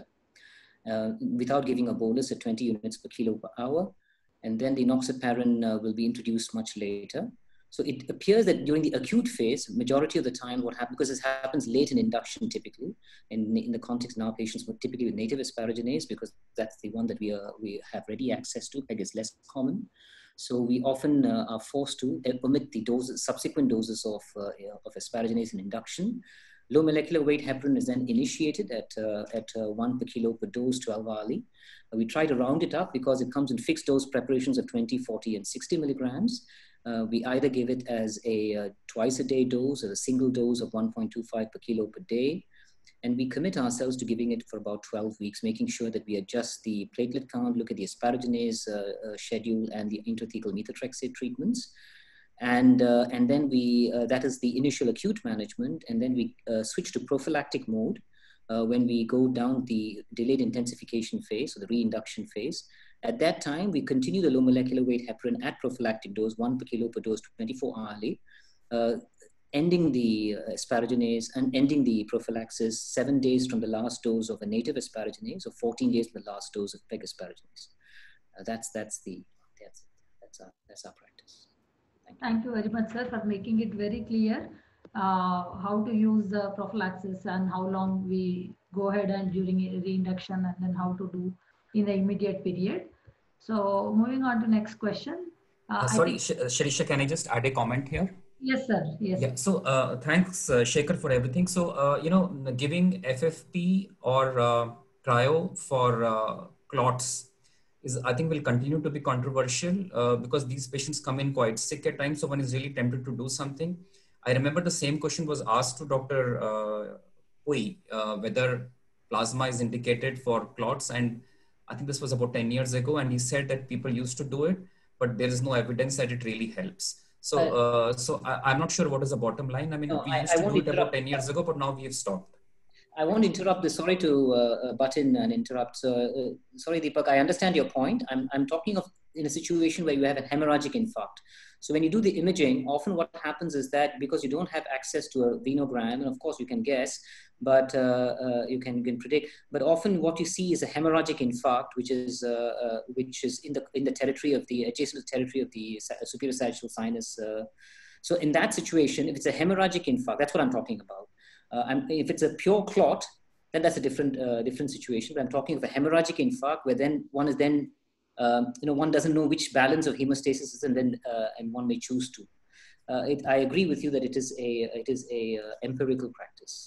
uh, without giving a bolus at twenty units per kilo per hour. And then the enoxaparin uh, will be introduced much later. So it appears that during the acute phase, majority of the time what happens, because this happens late in induction typically, in, in the context in our patients with typically with native asparaginase, because that's the one that we, are, we have ready access to, PEG is less common. So we often uh, are forced to omit the doses, subsequent doses of, uh, of asparaginase in induction. Low molecular weight heparin is then initiated at, uh, at uh, one per kilo per dose, twelve hourly. Uh, we try to round it up because it comes in fixed dose preparations of twenty, forty, and sixty milligrams. Uh, we either give it as a uh, twice a day dose or a single dose of one point two five per kilo per day. And we commit ourselves to giving it for about twelve weeks, making sure that we adjust the platelet count, look at the asparaginase uh, uh, schedule and the intrathecal methotrexate treatments. And, uh, and then we, uh, that is the initial acute management. And then we uh, switch to prophylactic mode uh, when we go down the delayed intensification phase, or the reinduction phase. At that time, we continue the low molecular weight heparin at prophylactic dose, one per kilo per dose, twenty-four hourly, uh, ending the asparaginase and ending the prophylaxis seven days from the last dose of a native asparaginase, or fourteen days from the last dose of PEG asparaginase. Uh, that's, that's, the, that's, that's, our, that's our practice. Thank you. Thank you very much, sir, for making it very clear uh, how to use the prophylaxis and how long we go ahead and during reinduction, and then how to do in the immediate period. So moving on to next question. Uh, uh, sorry, think... Shirisha, can I just add a comment here? Yes, sir. Yes. Yeah. So uh, thanks, uh, Shekhar, for everything. So, uh, you know, giving F F P or uh, cryo for uh, clots is, I think, will continue to be controversial uh, because these patients come in quite sick at times. So one is really tempted to do something. I remember the same question was asked to Doctor Uh, Pui, uh, whether plasma is indicated for clots. And I think this was about ten years ago. And he said that people used to do it, but there is no evidence that it really helps. So, uh, so I, I'm not sure what is the bottom line. I mean, no, we I, used I to do it interrupt. about ten years ago, but now we have stopped. I won't interrupt this. Sorry to uh, butt in and interrupt. So, uh, sorry, Deepak, I understand your point. I'm, I'm talking of in a situation where you have a hemorrhagic infarct. So when you do the imaging, often what happens is that because you don't have access to a venogram, and of course you can guess, but uh, uh, you can, you can predict, but often what you see is a hemorrhagic infarct, which is, uh, uh, which is in the, in the territory of the, adjacent territory of the superior sagittal sinus. Uh, so in that situation, if it's a hemorrhagic infarct, that's what I'm talking about. Uh, I'm, if it's a pure clot, then that's a different, uh, different situation. But I'm talking of a hemorrhagic infarct where then one is then, um, you know, one doesn't know which balance of hemostasis is, and then, uh, and one may choose to. Uh, it, I agree with you that it is a, it is a uh, empirical practice.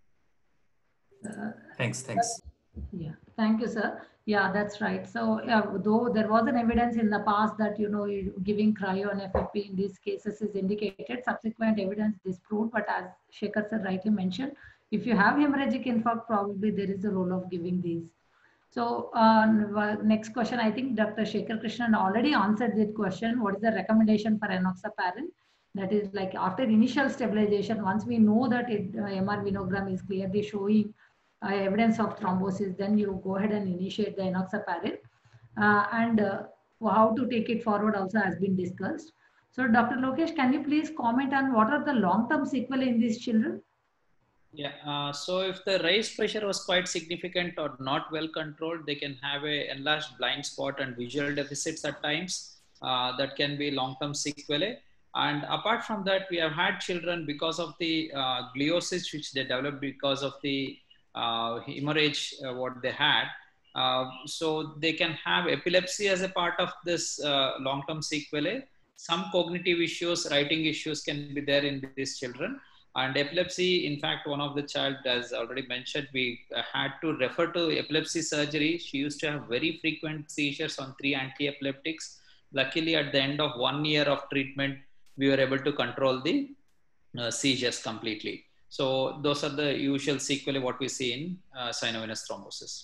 Uh, thanks, thanks. Yeah, thank you, sir. Yeah, that's right. So yeah, though there was an evidence in the past that, you know, giving cryo and F F P in these cases is indicated, subsequent evidence disproved. But as Shekhar sir rightly mentioned, if you have hemorrhagic infarct, probably there is a role of giving these. So uh, next question, I think Doctor Shekhar Krishnan already answered this question. What is the recommendation for enoxaparin? That is like after initial stabilization, once we know that it, uh, M R venogram is clearly showing uh, evidence of thrombosis, then you go ahead and initiate the enoxaparin. Uh, and uh, how to take it forward also has been discussed. So Doctor Lokesh, can you please comment on what are the long-term sequelae in these children? Yeah, uh, so if the raised pressure was quite significant or not well controlled, they can have a enlarged blind spot and visual deficits at times. Uh, that can be long-term sequelae. And apart from that, we have had children because of the uh, gliosis which they developed because of the uh, hemorrhage uh, what they had. Uh, so they can have epilepsy as a part of this uh, long-term sequelae. Some cognitive issues, writing issues can be there in these children. And epilepsy, in fact, one of the child, as already mentioned, we uh, had to refer to epilepsy surgery. She used to have very frequent seizures on three anti-epileptics. Luckily, at the end of one year of treatment, we were able to control the uh, seizures completely. So those are the usual sequelae what we see in uh, synovenous thrombosis.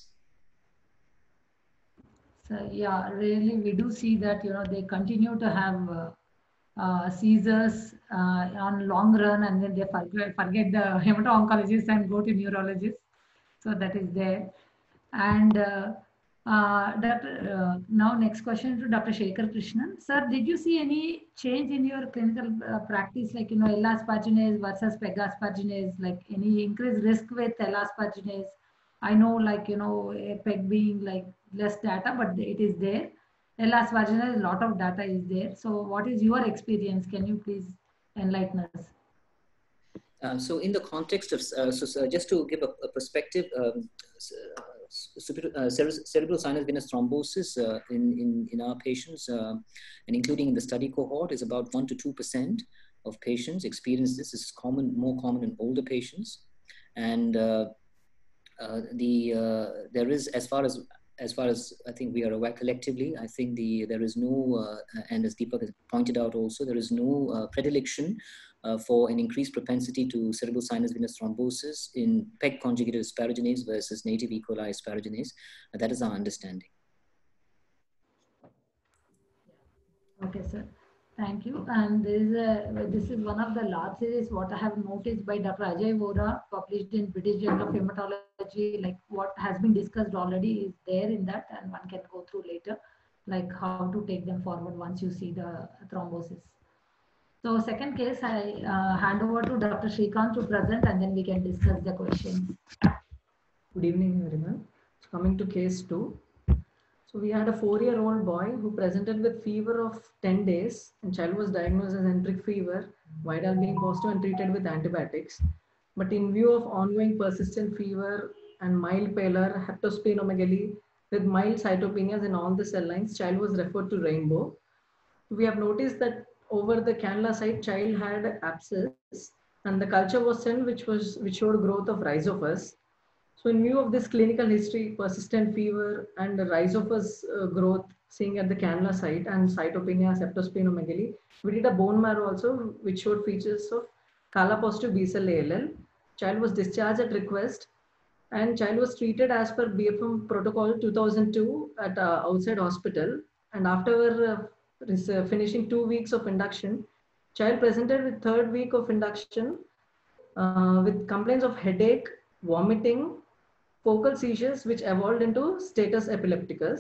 So yeah, really, we do see that, you know, they continue to have uh, uh, seizures uh, on long run, and then they forget, forget the hemato-oncologist and go to neurologist. So that is there. And uh, uh, Doctor Uh, now next question to Doctor Shekhar Krishnan. Sir, did you see any change in your clinical uh, practice, like, you know, L-asparginase versus pegasparginase, like any increased risk with L-asparginase? I know, like, you know, PEG being like less data, but it is there. L-asparginase, a lot of data is there. So what is your experience? Can you please enlighten us? Uh, so in the context of, uh, so, so just to give a, a perspective, um, uh, cerebral sinus venous thrombosis uh, in, in, in our patients, uh, and including in the study cohort, is about one to two percent of patients experience this. This is common, more common in older patients. And uh, uh, the, uh, there is, as far as As far as I think we are aware collectively, I think the there is no, uh, and as Deepak has pointed out also, there is no uh, predilection uh, for an increased propensity to cerebral sinus venous thrombosis in PEG conjugated asparaginase versus native E. coli asparaginase. Uh, that is our understanding. Okay, sir. Thank you. And this is, a, this is one of the large series what I have noticed by Doctor Ajay Vora, published in British Journal of Hematology. Like what has been discussed already is there in that, and one can go through later, like how to take them forward once you see the thrombosis. So second case, I uh, hand over to Doctor Srikanth to present, and then we can discuss the questions. Good evening, everyone. So coming to case two. So we had a four-year-old boy who presented with fever of ten days, and child was diagnosed as enteric fever, Vidal being positive and treated with antibiotics. But in view of ongoing persistent fever and mild pallor, hepatosplenomegaly with mild cytopenias in all the cell lines, child was referred to Rainbow. We have noticed that over the cannula site, child had abscess, and the culture was sent, which was which showed growth of rhizophus. So in view of this clinical history, persistent fever and the rhizophus uh, growth seen at the cannula site and cytopenia, septosplenomegaly, we did a bone marrow also, which showed features of Kala positive B cell A L L. Child was discharged at request, and child was treated as per B F M protocol two thousand two at uh, outside hospital. And after uh, finishing two weeks of induction, child presented with third week of induction uh, with complaints of headache, vomiting, focal seizures, which evolved into status epilepticus.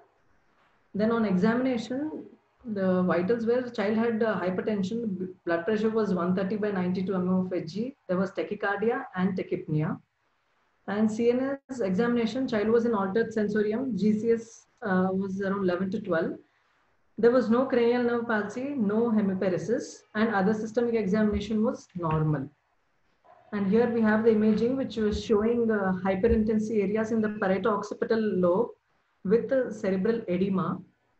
Then on examination, the vitals were child had uh, hypertension, blood pressure was one thirty by ninety-two millimeters of Hg, there was tachycardia and tachypnea. And C N S examination, child was in altered sensorium, G C S uh, was around eleven to twelve. There was no cranial nerve palsy, no hemiparesis, and other systemic examination was normal. And here we have the imaging, which was showing uh, hyperintensive areas in the parieto-occipital lobe with uh, cerebral edema.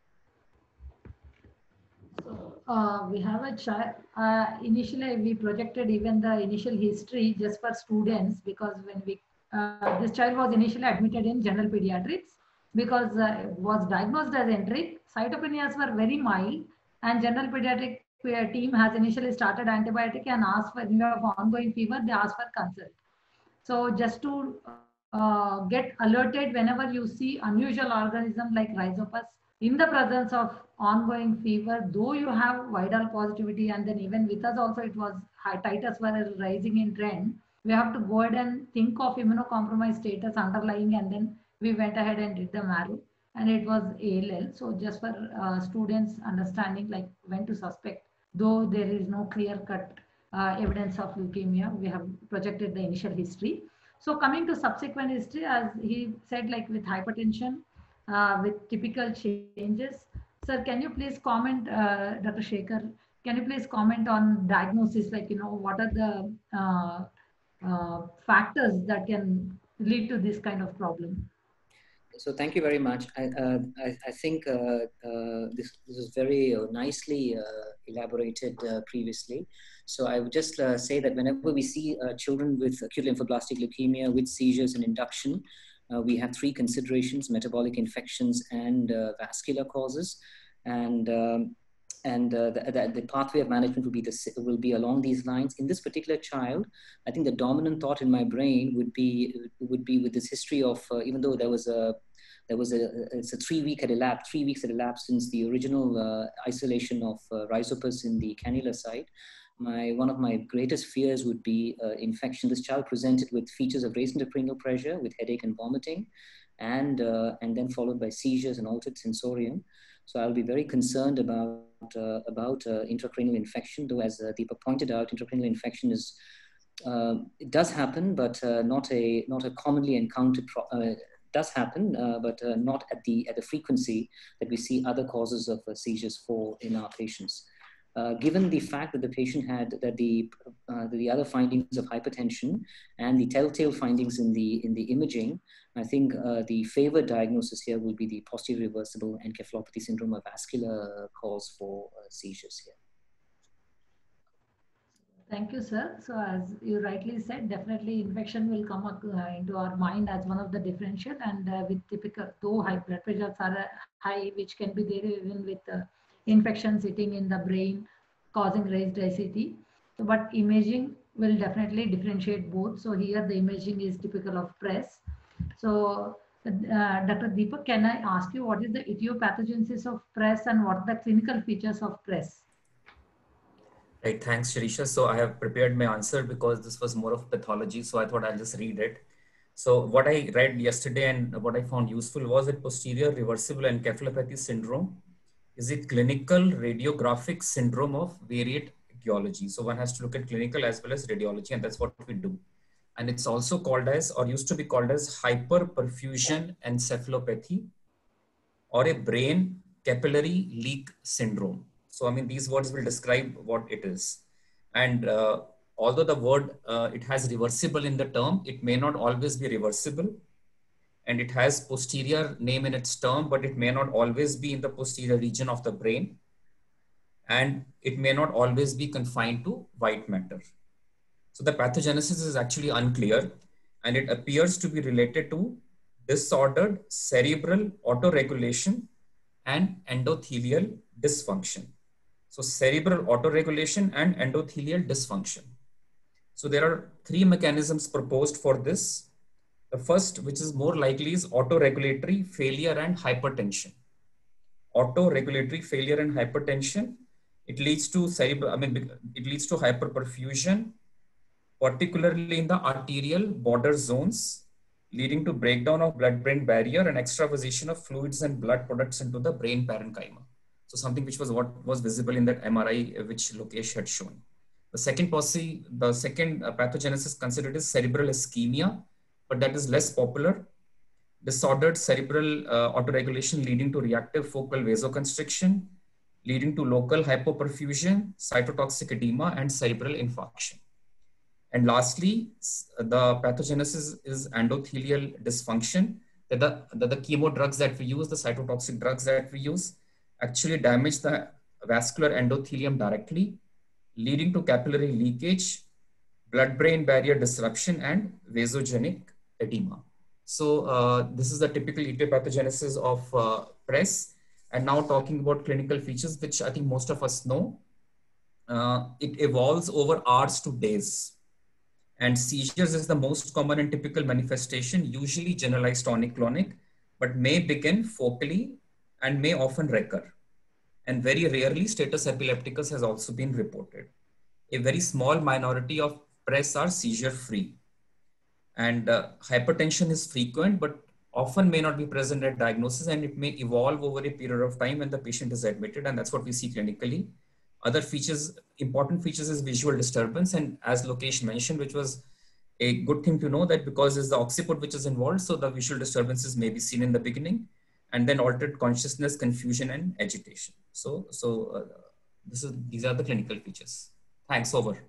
So uh, we have a child. Uh, initially, we projected even the initial history just for students, because when we uh, this child was initially admitted in general pediatrics because uh, was diagnosed as enteric. Cytopenias were very mild, and general pediatric team has initially started antibiotic and asked for, in of ongoing fever, they asked for consult. So just to uh, get alerted whenever you see unusual organism like rhizophus in the presence of ongoing fever, though you have Vidal positivity, and then even with us also it was high titers were rising in trend, we have to go ahead and think of immunocompromised status underlying, and then we went ahead and did the marrow, and it was A L L. So just for uh, students understanding like when to suspect, though there is no clear-cut uh, evidence of leukemia, we have projected the initial history. So coming to subsequent history, as he said, like with hypertension, uh, with typical changes. Sir, can you please comment, uh, Doctor Shekhar, can you please comment on diagnosis, like, you know, what are the uh, uh, factors that can lead to this kind of problem? So thank you very much. I, uh, I, I think uh, uh, this, this is very uh, nicely uh, elaborated uh, previously. So I would just uh, say that whenever we see uh, children with acute lymphoblastic leukemia with seizures and induction, uh, we have three considerations: metabolic infections and uh, vascular causes. And, um, and uh, the, the, the pathway of management will be, the, will be along these lines. In this particular child, I think the dominant thought in my brain would be, would be with this history of, uh, even though there was a, there was a, it's a three week had elapsed, three weeks had elapsed since the original uh, isolation of uh, rhizopus in the cannula site. My, one of my greatest fears would be uh, infection. This child presented with features of raised intracranial pressure with headache and vomiting, and, uh, and then followed by seizures and altered sensorium. So I'll be very concerned about, uh, about uh, intracranial infection, though as uh, Deepa pointed out, intracranial infection is, uh, it does happen, but uh, not, a, not a commonly encountered, pro uh, does happen, uh, but uh, not at the, at the frequency that we see other causes of uh, seizures for in our patients. Uh, given the fact that the patient had that the uh, the other findings of hypertension and the telltale findings in the in the imaging, I think uh, the favored diagnosis here will be the posterior reversible encephalopathy syndrome, a vascular cause for uh, seizures here. Thank you, sir. So as you rightly said, definitely infection will come up, uh, into our mind as one of the differential, and uh, with typical, though high blood pressures are uh, high, which can be there even with uh, infection sitting in the brain causing raised I C T. So, but imaging will definitely differentiate both. So here the imaging is typical of press. So uh, Doctor Deepak, can I ask you what is the etiopathogenesis of press and what are the clinical features of press? Right, thanks, Shirisha. So I have prepared my answer because this was more of pathology. So I thought I'll just read it. So what I read yesterday and what I found useful was that posterior reversible encephalopathy syndrome is a clinical radiographic syndrome of variate etiology. So one has to look at clinical as well as radiology, and that's what we do. And it's also called as, or used to be called as, hyperperfusion encephalopathy or a brain capillary leak syndrome. So, I mean, these words will describe what it is. And uh, although the word, uh, it has reversible in the term, it may not always be reversible. And it has posterior name in its term, but it may not always be in the posterior region of the brain. And it may not always be confined to white matter. So the pathogenesis is actually unclear, and it appears to be related to disordered cerebral autoregulation and endothelial dysfunction. So cerebral autoregulation and endothelial dysfunction. So there are three mechanisms proposed for this. The first, which is more likely, is autoregulatory failure and hypertension. Autoregulatory failure and hypertension, it leads to cerebral, I mean, it leads to hyperperfusion, particularly in the arterial border zones, leading to breakdown of blood-brain barrier and extravasation of fluids and blood products into the brain parenchyma. So something which was what was visible in that M R I, which Lokesh had shown. The second possi, the second uh, pathogenesis considered is cerebral ischemia, but that is less popular. Disordered cerebral uh, autoregulation leading to reactive focal vasoconstriction, leading to local hypoperfusion, cytotoxic edema, and cerebral infarction. And lastly, the pathogenesis is endothelial dysfunction, that the, that the chemo drugs that we use, the cytotoxic drugs that we use, actually damage the vascular endothelium directly, leading to capillary leakage, blood-brain barrier disruption, and vasogenic edema. So uh, this is the typical etiopathogenesis of uh, press. And now talking about clinical features, which I think most of us know, uh, it evolves over hours to days. And seizures is the most common and typical manifestation, usually generalized tonic-clonic, but may begin focally and may often recur. And very rarely status epilepticus has also been reported. A very small minority of press are seizure-free. And uh, hypertension is frequent, but often may not be present at diagnosis, and it may evolve over a period of time when the patient is admitted, and that's what we see clinically. Other features, important features, is visual disturbance, and as Lokesh mentioned, which was a good thing to know, that because it's the occiput which is involved, so the visual disturbances may be seen in the beginning, and then altered consciousness, confusion, and agitation. So, so uh, this is, these are the clinical features. Thanks, over.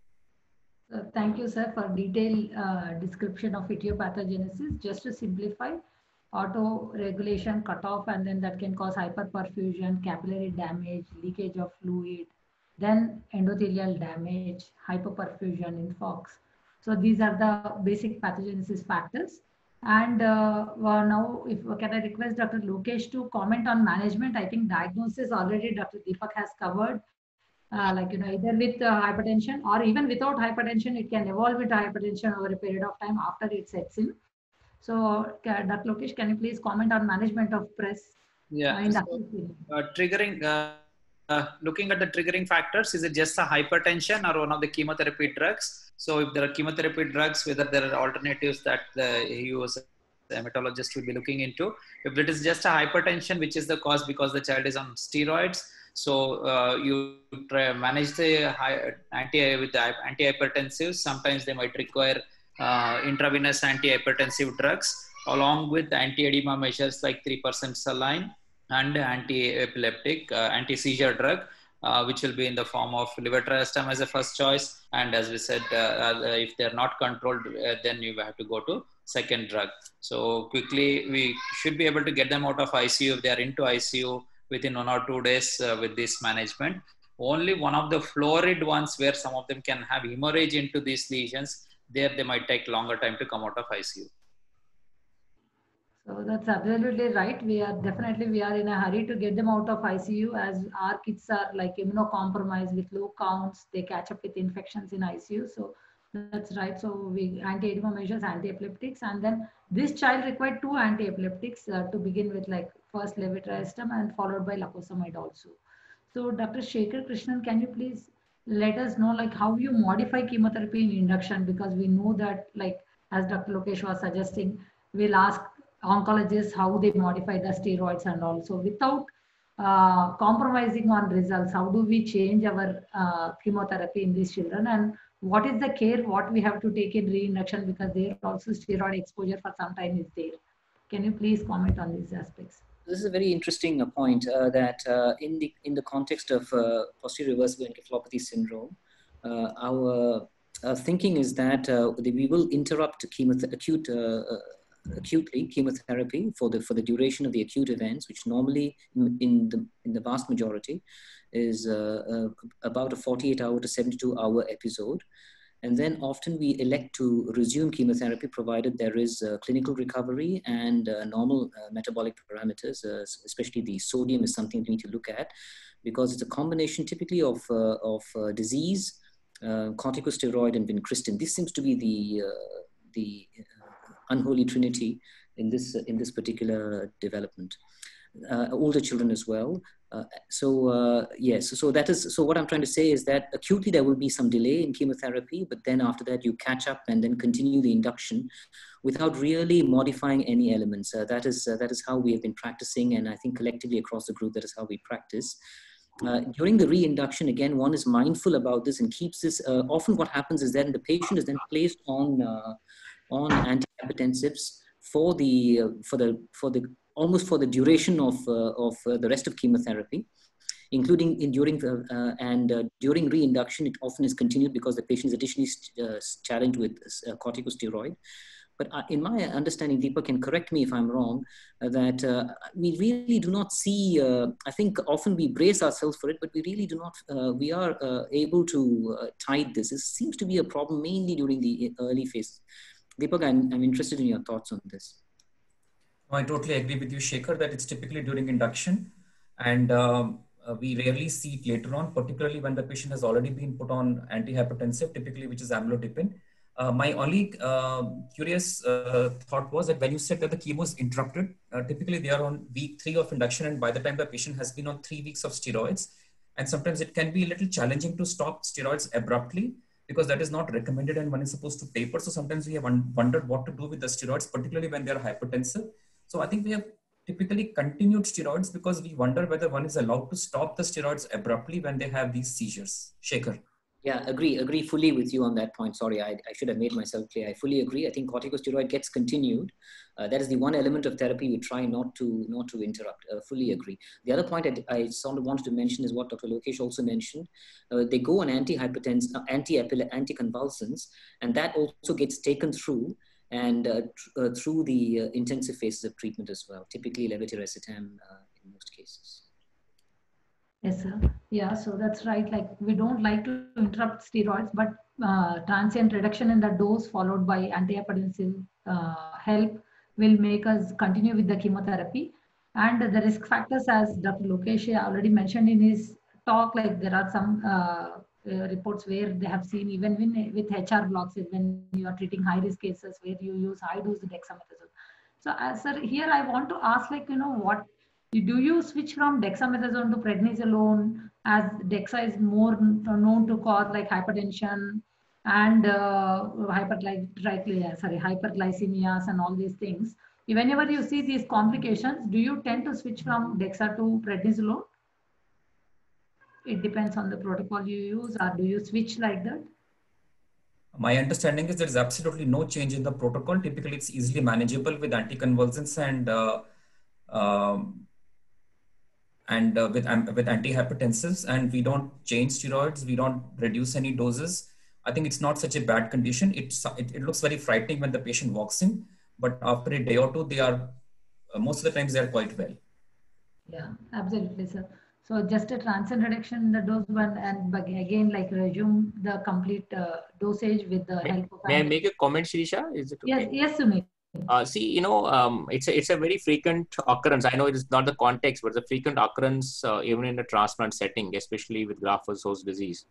Uh, thank you, sir, for detailed uh, description of etiopathogenesis. Just to simplify, auto-regulation cutoff, and then that can cause hyperperfusion, capillary damage, leakage of fluid, then endothelial damage, hypoperfusion, infarcts. So these are the basic pathogenesis factors. And uh, well, now, if can I request Doctor Lokesh to comment on management? I think diagnosis already Doctor Deepak has covered. Uh, like, you know, either with uh, hypertension or even without hypertension, it can evolve into hypertension over a period of time after it sets in. So, uh, Doctor Lokesh, can you please comment on management of press? Yeah. Uh, in the So, uh, triggering, uh, uh, looking at the triggering factors, is it just a hypertension or one of the chemotherapy drugs? So, if there are chemotherapy drugs, whether there are alternatives that the you as a hematologist will be looking into. If it is just a hypertension, which is the cause because the child is on steroids, so uh, you try manage the high, anti with the antihypertensives. Sometimes they might require uh, intravenous antihypertensive drugs along with anti-edema measures like three percent saline and anti-epileptic, uh, anti-seizure drug, uh, which will be in the form of levetiracetam as a first choice. And as we said, uh, uh, if they're not controlled, uh, then you have to go to second drug. So quickly, we should be able to get them out of I C U if they are into I C U within one or two days uh, with this management. Only one of the florid ones where some of them can have hemorrhage into these lesions, there they might take longer time to come out of I C U. So that's absolutely right. We are definitely, we are in a hurry to get them out of I C U, as our kids are like immunocompromised with low counts. They catch up with infections in I C U. So that's right. So we anti-edema measures, anti-epileptics, and then this child required two anti-epileptics uh, to begin with, like first levetiracetam and followed by lacosamide also. So Doctor Shekhar Krishnan, can you please let us know like how you modify chemotherapy in induction? Because we know that, like as Doctor Lokesh was suggesting, we'll ask oncologists how they modify the steroids and also without uh, compromising on results. How do we change our uh, chemotherapy in these children, and what is the care what we have to take in reinduction, because there also steroid exposure for some time is there. Can you please comment on these aspects? This is a very interesting uh, point uh, that uh, in the in the context of uh, posterior reversible encephalopathy syndrome, uh, our uh, thinking is that uh, we will interrupt chemotherapy, acute uh, acutely chemotherapy for the for the duration of the acute events, which normally in, in the in the vast majority is uh, uh, about a forty-eight hour to seventy-two hour episode. And then often we elect to resume chemotherapy provided there is uh, clinical recovery and uh, normal uh, metabolic parameters, uh, especially the sodium is something we need to look at, because it's a combination typically of, uh, of uh, disease, uh, corticosteroid and vincristine. This seems to be the, uh, the uh, unholy trinity in this, uh, in this particular development. Uh, older children as well. Uh, so uh, yes, so that is, so what I'm trying to say is that acutely there will be some delay in chemotherapy, but then after that you catch up and then continue the induction without really modifying any elements. Uh, that is uh, that is how we have been practicing, and I think collectively across the group that is how we practice. Uh, during the reinduction, again, one is mindful about this and keeps this. Uh, often what happens is that the patient is then placed on uh, on antihypertensives for the uh, for the for the almost for the duration of, uh, of uh, the rest of chemotherapy, including in during the, uh, and uh, during reinduction, it often is continued because the patient is additionally uh, challenged with uh, corticosteroid. But uh, in my understanding, Deepak can correct me if I'm wrong, uh, that uh, we really do not see, uh, I think often we brace ourselves for it, but we really do not, uh, we are uh, able to uh, tide this. This seems to be a problem mainly during the early phase. Deepak, I'm, I'm interested in your thoughts on this. I totally agree with you, Shekhar, that it's typically during induction, and um, uh, we rarely see it later on, particularly when the patient has already been put on antihypertensive, typically which is amlodipine. Uh, my only uh, curious uh, thought was that when you said that the chemo is interrupted, uh, typically they are on week three of induction, and by the time the patient has been on three weeks of steroids, and sometimes it can be a little challenging to stop steroids abruptly, because that is not recommended and one is supposed to taper. So sometimes we have wondered what to do with the steroids, particularly when they are hypertensive. So I think we have typically continued steroids because we wonder whether one is allowed to stop the steroids abruptly when they have these seizures. Shekhar. Yeah, agree, agree fully with you on that point. Sorry, I, I should have made myself clear. I fully agree. I think corticosteroid gets continued. Uh, that is the one element of therapy we try not to not to interrupt. Uh, fully agree. The other point I, I sort of wanted to mention is what Doctor Lokesh also mentioned. Uh, they go on antihypertensive, uh, anti-anticonvulsants, and that also gets taken through and uh, uh, through the uh, intensive phases of treatment as well, typically levetiracetam uh, in most cases. Yes, sir. Yeah, so that's right. Like we don't like to interrupt steroids, but uh, transient reduction in the dose followed by antihypertensive uh, help will make us continue with the chemotherapy. And the risk factors, as Doctor Lokesh already mentioned in his talk, like there are some uh, uh, reports where they have seen even when, with H R blocks, when you are treating high risk cases where you use high dose dexamethasone. So, uh, sir, here I want to ask, like, you know, what do you switch from dexamethasone to prednisolone, as dexa is more known to cause like hypertension and uh, hypergly sorry, hyperglycemias and all these things. Whenever you see these complications, do you tend to switch from dexa to prednisolone? It depends on the protocol you use, or do you switch like that? My understanding is there is absolutely no change in the protocol. Typically, it's easily manageable with anticonvulsants and uh, um, and uh, with um, with antihypertensives, and we don't change steroids. We don't reduce any doses. I think it's not such a bad condition. It's, it, it looks very frightening when the patient walks in, but after a day or two, they are uh, most of the times they are quite well. Yeah, absolutely, sir. So just a transient reduction in the dose one, and again, like resume the complete uh, dosage with the may, help of. May I make a comment, Shirisha? Is it okay? Yes, yes, Sumit. Uh, see, you know, um, it's a, it's a very frequent occurrence. I know it is not the context, but it's a frequent occurrence uh, even in the transplant setting, especially with graft-versus-host disease.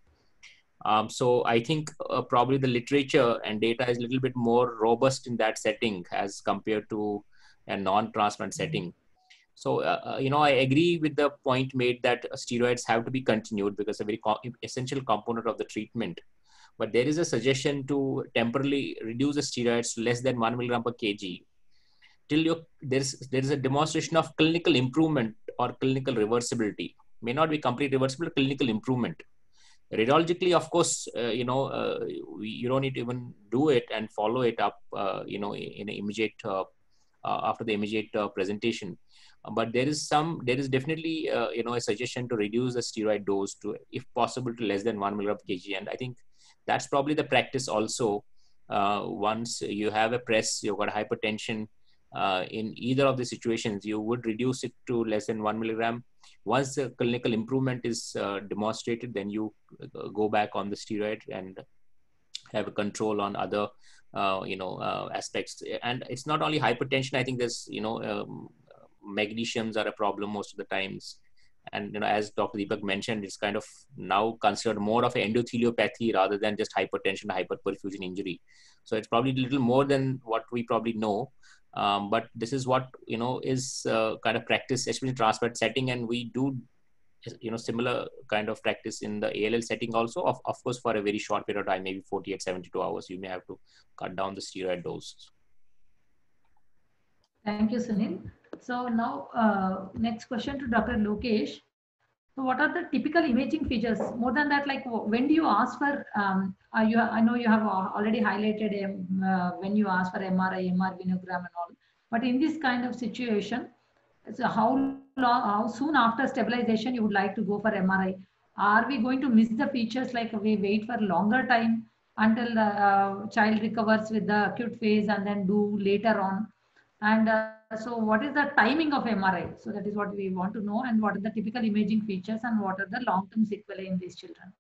Um, so I think uh, probably the literature and data is a little bit more robust in that setting as compared to a non-transplant setting. So, uh, you know, I agree with the point made that steroids have to be continued because it's a very co essential component of the treatment. But there is a suggestion to temporarily reduce the steroids to less than one milligram per kg till you, there's, there is a demonstration of clinical improvement or clinical reversibility. May not be complete reversible, clinical improvement. Radiologically, of course, uh, you know, uh, we, you don't need to even do it and follow it up, uh, you know, in an immediate, uh, uh, after the immediate uh, presentation. Uh, but there is some, there is definitely, uh, you know, a suggestion to reduce the steroid dose to, if possible, to less than one milligram per kg. And I think that's probably the practice also. Uh, once you have a press, you've got hypertension, uh, in either of the situations, you would reduce it to less than one milligram. Once the clinical improvement is uh, demonstrated, then you uh, go back on the steroid and have a control on other, uh, you know, uh, aspects. And it's not only hypertension. I think there's, you know, um, magnesiums are a problem most of the times. And, you know, as Doctor Deepak mentioned, it's kind of now considered more of an endotheliopathy rather than just hypertension, hyperperfusion injury. So it's probably a little more than what we probably know. Um, but this is what, you know, is uh, kind of practice, especially in transplant setting. And we do, you know, similar kind of practice in the A L L setting also, of, of course, for a very short period of time, maybe forty-eight, seventy-two hours, you may have to cut down the steroid dose. Thank you, Sunil. So now, uh, next question to Doctor Lokesh. So what are the typical imaging features? More than that, like when do you ask for, um, are you, I know you have already highlighted um, uh, when you ask for M R I, M R venogram and all, but in this kind of situation, so how long, how soon after stabilization you would like to go for M R I? Are we going to miss the features, like we wait for longer time until the uh, child recovers with the acute phase and then do later on? And uh, so what is the timing of M R I? So that is what we want to know, and what are the typical imaging features and what are the long-term sequelae in these children?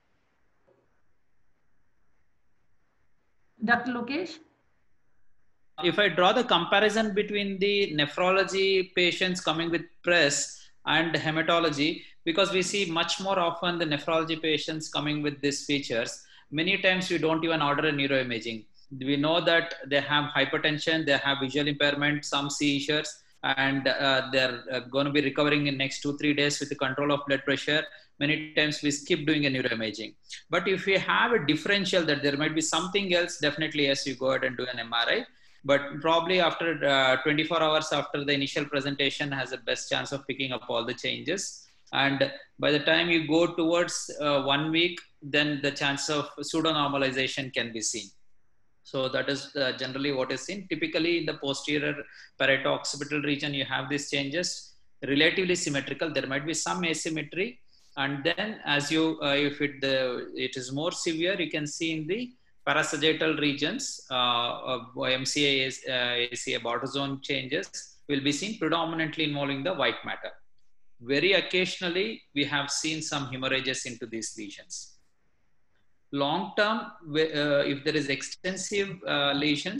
Doctor Lokesh? If I draw the comparison between the nephrology patients coming with press and hematology, because we see much more often the nephrology patients coming with these features, many times we don't even order a neuroimaging. We know that they have hypertension, they have visual impairment, some seizures, and uh, they're uh, going to be recovering in next two, three days with the control of blood pressure. Many times we skip doing a neuroimaging. But if we have a differential that there might be something else, definitely yes, you go ahead and do an M R I. But probably after uh, twenty-four hours after the initial presentation has the best chance of picking up all the changes. And by the time you go towards uh, one week, then the chance of pseudo-normalization can be seen. So that is uh, generally what is seen. Typically in the posterior parieto-occipital region, you have these changes relatively symmetrical. There might be some asymmetry. And then as you, uh, if it, the, it is more severe, you can see in the parasagittal regions, uh, M C A, uh, A C A border zone changes will be seen predominantly involving the white matter. Very occasionally, we have seen some hemorrhages into these lesions. Long term, uh, if there is extensive uh, lesions,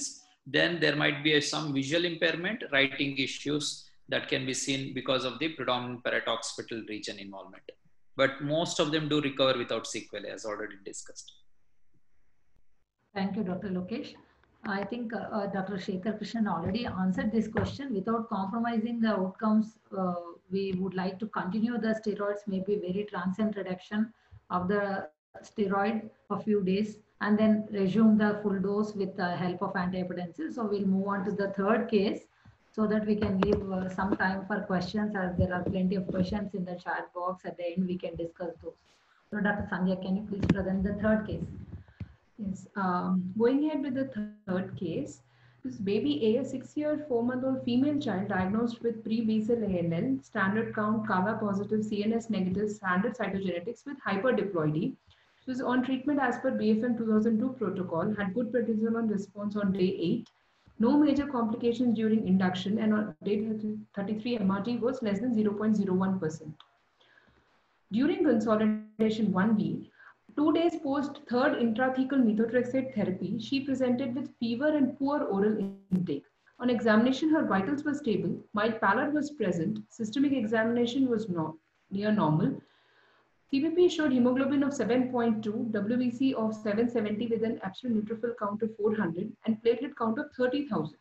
then there might be a, some visual impairment, writing issues that can be seen because of the predominant paraoccipital region involvement. But most of them do recover without sequelae, as already discussed. Thank you, Doctor Lokesh. I think uh, uh, Doctor Shekhar Krishnan already answered this question. Without compromising the outcomes, uh, we would like to continue the steroids, maybe very transient reduction of the steroid for a few days, and then resume the full dose with the help of antihypertensive. So we'll move on to the third case so that we can leave uh, some time for questions, as there are plenty of questions in the chat box. At the end, we can discuss those. So Doctor Sandhya, can you please present the third case? Yes, um, going ahead with the th third case, this baby A, a six-year, four-month-old female child diagnosed with pre-basal A L L, standard count, CAVA positive, C N S negative, standard cytogenetics with hyperdiploidy. She was on treatment as per B F M two thousand two protocol, had good prednisone response on day eight, no major complications during induction, and on day thirty-three M R T was less than zero point zero one percent. During consolidation one B, two days post third intrathecal methotrexate therapy, she presented with fever and poor oral intake. On examination, her vitals were stable, mild pallor was present, systemic examination was not near normal. C B P showed hemoglobin of seven point two, W B C of seven seventy with an absolute neutrophil count of four hundred and platelet count of thirty thousand.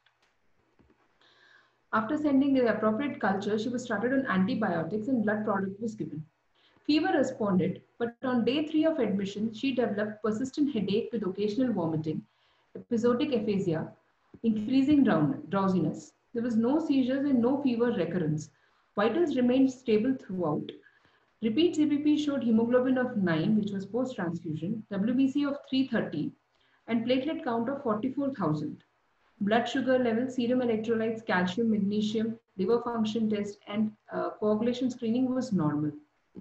After sending the appropriate culture, she was started on antibiotics and blood product was given. Fever responded, but on day three of admission, she developed persistent headache with occasional vomiting, episodic aphasia, increasing drowsiness. There was no seizures and no fever recurrence. Vitals remained stable throughout. Repeat C B P showed hemoglobin of nine, which was post-transfusion, W B C of three thirty, and platelet count of forty-four thousand. Blood sugar levels, serum electrolytes, calcium, magnesium, liver function test, and uh, coagulation screening was normal.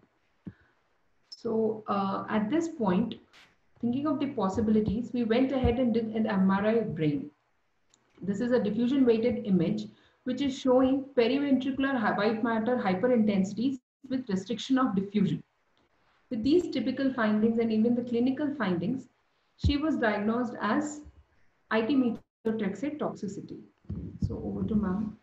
So uh, at this point, thinking of the possibilities, we went ahead and did an M R I of brain. This is a diffusion weighted image, which is showing periventricular white matter hyperintensities with restriction of diffusion. With these typical findings and even the clinical findings, she was diagnosed as I T methotrexate toxicity. So over to ma'am.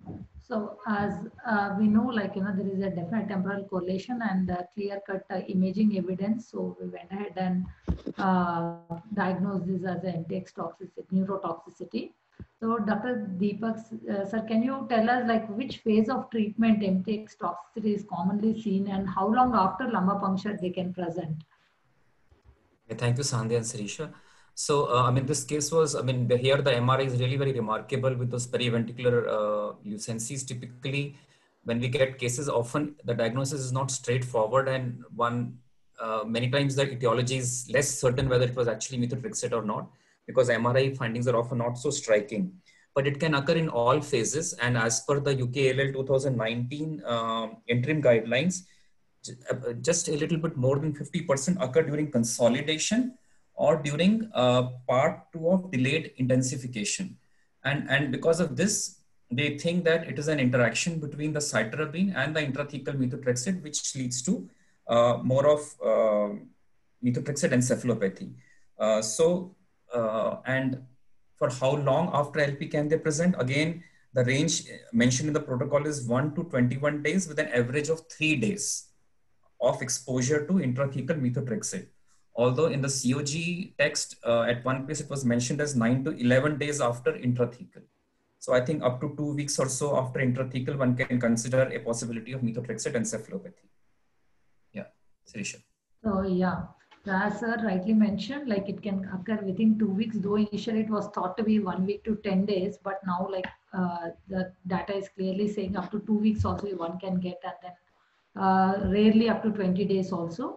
So as uh, we know, like, you know, there is a definite temporal correlation and uh, clear-cut uh, imaging evidence. So we went ahead and uh, diagnosed this as an M T X toxicity, neurotoxicity. So Doctor Deepak, uh, sir, can you tell us like which phase of treatment M T X toxicity is commonly seen and how long after lumbar puncture they can present? Yeah, thank you, Sandhya and Sirisha. So, uh, I mean, this case was, I mean, the, here the M R I is really very remarkable with those periventricular uh, lucencies. Typically, when we get cases, often the diagnosis is not straightforward, and one, uh, many times the etiology is less certain whether it was actually methotrexate or not, because M R I findings are often not so striking. But it can occur in all phases, and as per the U K A L L two thousand nineteen um, interim guidelines, just a little bit more than fifty percent occur during consolidation or during uh, part two of delayed intensification. And, and because of this, they think that it is an interaction between the cytarabine and the intrathecal methotrexate, which leads to uh, more of uh, methotrexate encephalopathy. Uh, so, uh, and for how long after L P can they present? Again, the range mentioned in the protocol is one to twenty-one days with an average of three days of exposure to intrathecal methotrexate. Although in the C O G text, uh, at one place it was mentioned as nine to eleven days after intrathecal. So I think up to two weeks or so after intrathecal, one can consider a possibility of methotrexate encephalopathy. Yeah, Sirisha. So yeah, as sir rightly mentioned, like it can occur within two weeks, though initially it was thought to be one week to ten days, but now like uh, the data is clearly saying up to two weeks also one can get, and then uh, rarely up to twenty days also.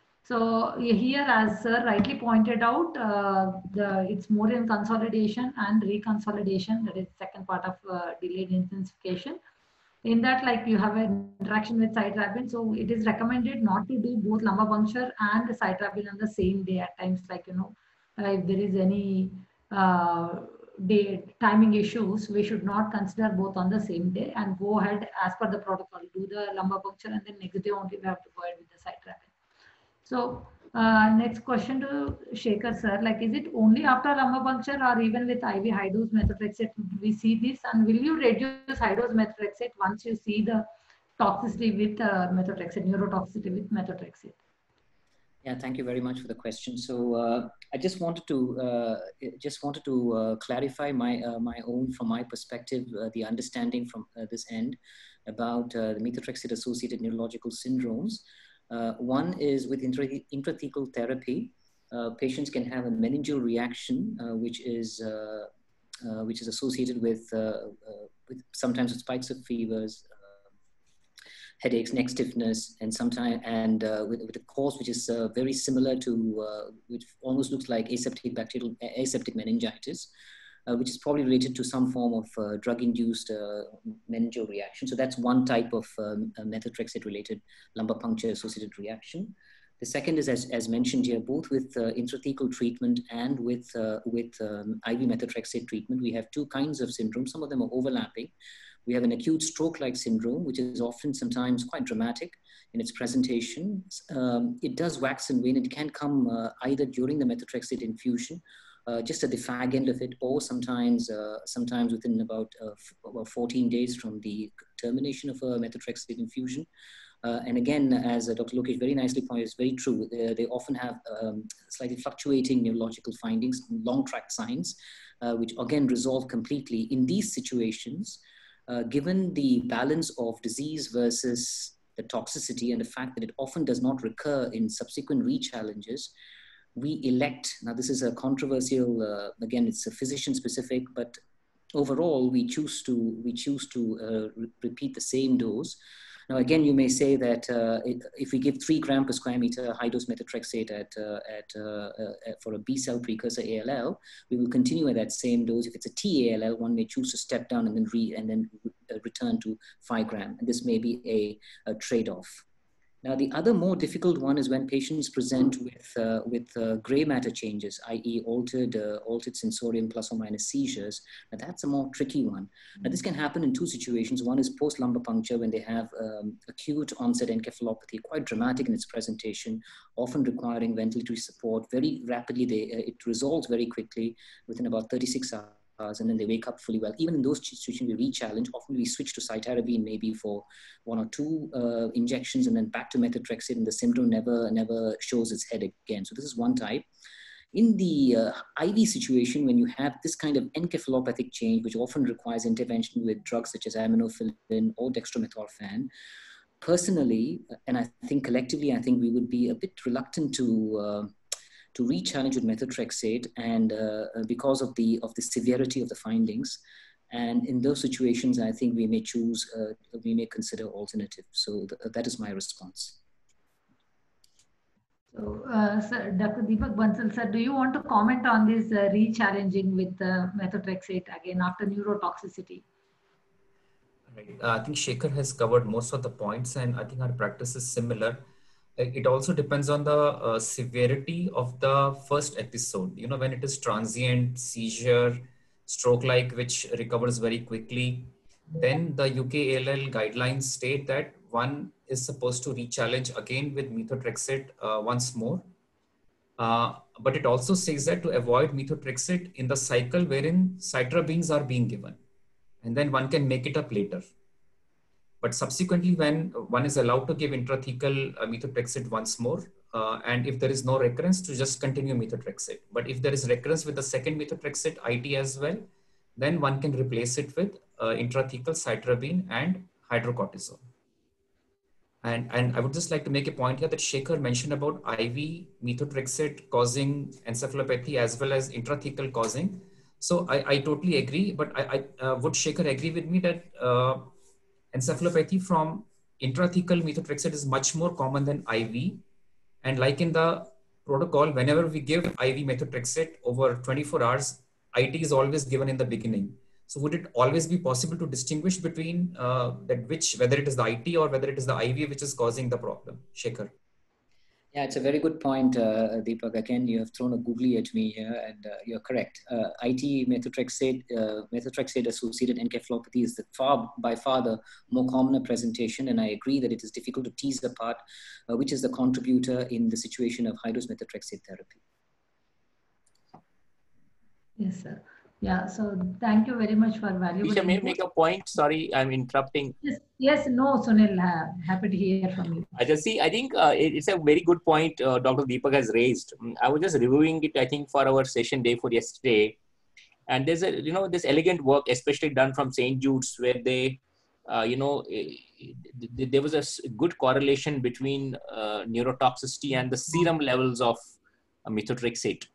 So here, as sir rightly pointed out, uh, the, it's more in consolidation and reconsolidation, that is second part of uh, delayed intensification. In that, like you have an interaction with cytarabine, so it is recommended not to do both lumbar puncture and the cytarabine on the same day at times, like, you know, uh, if there is any uh, day timing issues, we should not consider both on the same day and go ahead as per the protocol, do the lumbar puncture and then next day only we have to go ahead with the cytarabine. So uh, next question to Shekhar sir, like, is it only after lumbar puncture or even with I V high dose methotrexate we see this, and will you reduce high dose methotrexate once you see the toxicity with uh, methotrexate, neurotoxicity with methotrexate? Yeah, thank you very much for the question. So uh, I just wanted to uh, just wanted to uh, clarify my uh, my own, from my perspective, uh, the understanding from uh, this end about uh, the methotrexate associated neurological syndromes. Uh, one is with intra intrathecal therapy, uh, patients can have a meningeal reaction, uh, which is uh, uh, which is associated with uh, uh, with sometimes with spikes of fevers, headaches, neck stiffness, and sometimes and uh, with, with a cause which is uh, very similar to, uh, which almost looks like aseptic bacterial aseptic meningitis, uh, which is probably related to some form of uh, drug-induced uh, meningeal reaction. So that's one type of um, methotrexate-related lumbar puncture-associated reaction. The second is, as, as mentioned here, both with uh, intrathecal treatment and with uh, with um, I V methotrexate treatment, we have two kinds of syndromes. Some of them are overlapping. We have an acute stroke-like syndrome, which is often sometimes quite dramatic in its presentation. Um, it does wax and wane. It can come uh, either during the methotrexate infusion, uh, just at the fag end of it, or sometimes uh, sometimes within about, uh, about fourteen days from the termination of a methotrexate infusion. Uh, and again, as uh, Doctor Lokesh very nicely pointed, it's very true. Uh, they often have um, slightly fluctuating neurological findings, long tract signs, uh, which again resolve completely. In these situations, Uh, given the balance of disease versus the toxicity and the fact that it often does not recur in subsequent re-challenges, we elect, now this is a controversial, uh, again, it's a physician specific, but overall we choose to, we choose to uh, re repeat the same dose. Now, again, you may say that uh, if we give three gram per square meter high dose methotrexate at, uh, at, uh, uh, for a B cell precursor A L L, we will continue at that same dose. If it's a T A L L, one may choose to step down and then, re and then uh, return to five gram. And this may be a, a trade-off. Now, the other more difficult one is when patients present with, uh, with uh, gray matter changes, that is altered, uh, altered sensorium plus or minus seizures. Now, that's a more tricky one. Now, this can happen in two situations. One is post-lumbar puncture when they have um, acute onset encephalopathy, quite dramatic in its presentation, often requiring ventilatory support. Very rapidly, they, uh, it resolves very quickly within about thirty-six hours. And then they wake up fully well. Even in those situations, we re-challenge. Often we switch to cytarabine maybe for one or two uh, injections and then back to methotrexate, and the syndrome never, never shows its head again. So this is one type. In the uh, I V situation, when you have this kind of encephalopathic change, which often requires intervention with drugs such as aminophylline or dextromethorphan, personally, and I think collectively, I think we would be a bit reluctant to uh, to re-challenge with methotrexate, and uh, because of the of the severity of the findings. And in those situations, I think we may choose, uh, we may consider alternatives. So th that is my response. So, uh, sir, Doctor Deepak Bansal, sir, do you want to comment on this uh, re-challenging with uh, methotrexate again after neurotoxicity? Right. Uh, I think Shekhar has covered most of the points, and I think our practice is similar. It also depends on the uh, severity of the first episode. You know, when it is transient, seizure, stroke-like, which recovers very quickly, then the U K A L L guidelines state that one is supposed to re-challenge again with methotrexate uh, once more. Uh, but it also says that to avoid methotrexate in the cycle wherein cytarabines are being given, and then one can make it up later. But subsequently, when one is allowed to give intrathecal uh, methotrexate once more, uh, and if there is no recurrence, to just continue methotrexate. But if there is recurrence with the second methotrexate I T as well, then one can replace it with uh, intrathecal cytarabine and hydrocortisone. And, and I would just like to make a point here that Shekhar mentioned about I V methotrexate causing encephalopathy as well as intrathecal causing. So I, I totally agree, but I, I uh, would Shekhar agree with me that uh, encephalopathy from intrathecal methotrexate is much more common than I V. And like in the protocol, whenever we give I V methotrexate over twenty-four hours, I T is always given in the beginning. So would it always be possible to distinguish between uh, that which, whether it is the I T or whether it is the I V which is causing the problem? Shekhar. Yeah, it's a very good point, uh, Deepak. Again, you have thrown a googly at me here, and uh, you're correct. Uh, I T methotrexate, uh, methotrexate-associated encephalopathy is the far, by far the more common presentation, and I agree that it is difficult to tease apart uh, which is the contributor in the situation of high-dose methotrexate therapy. Yes, sir. Yeah, so thank you very much for valuable Sirisha, may I input. make a point? Sorry, I'm interrupting. Yes, yes, no, Sunil, uh, happy to hear from you. I just see, I think uh, it, it's a very good point uh, Doctor Deepak has raised. Mm, I was just reviewing it, I think, for our session day for yesterday. And there's a, you know, this elegant work, especially done from Saint Jude's, where they, uh, you know, there was a good correlation between uh, neurotoxicity and the serum levels of uh, methotrexate.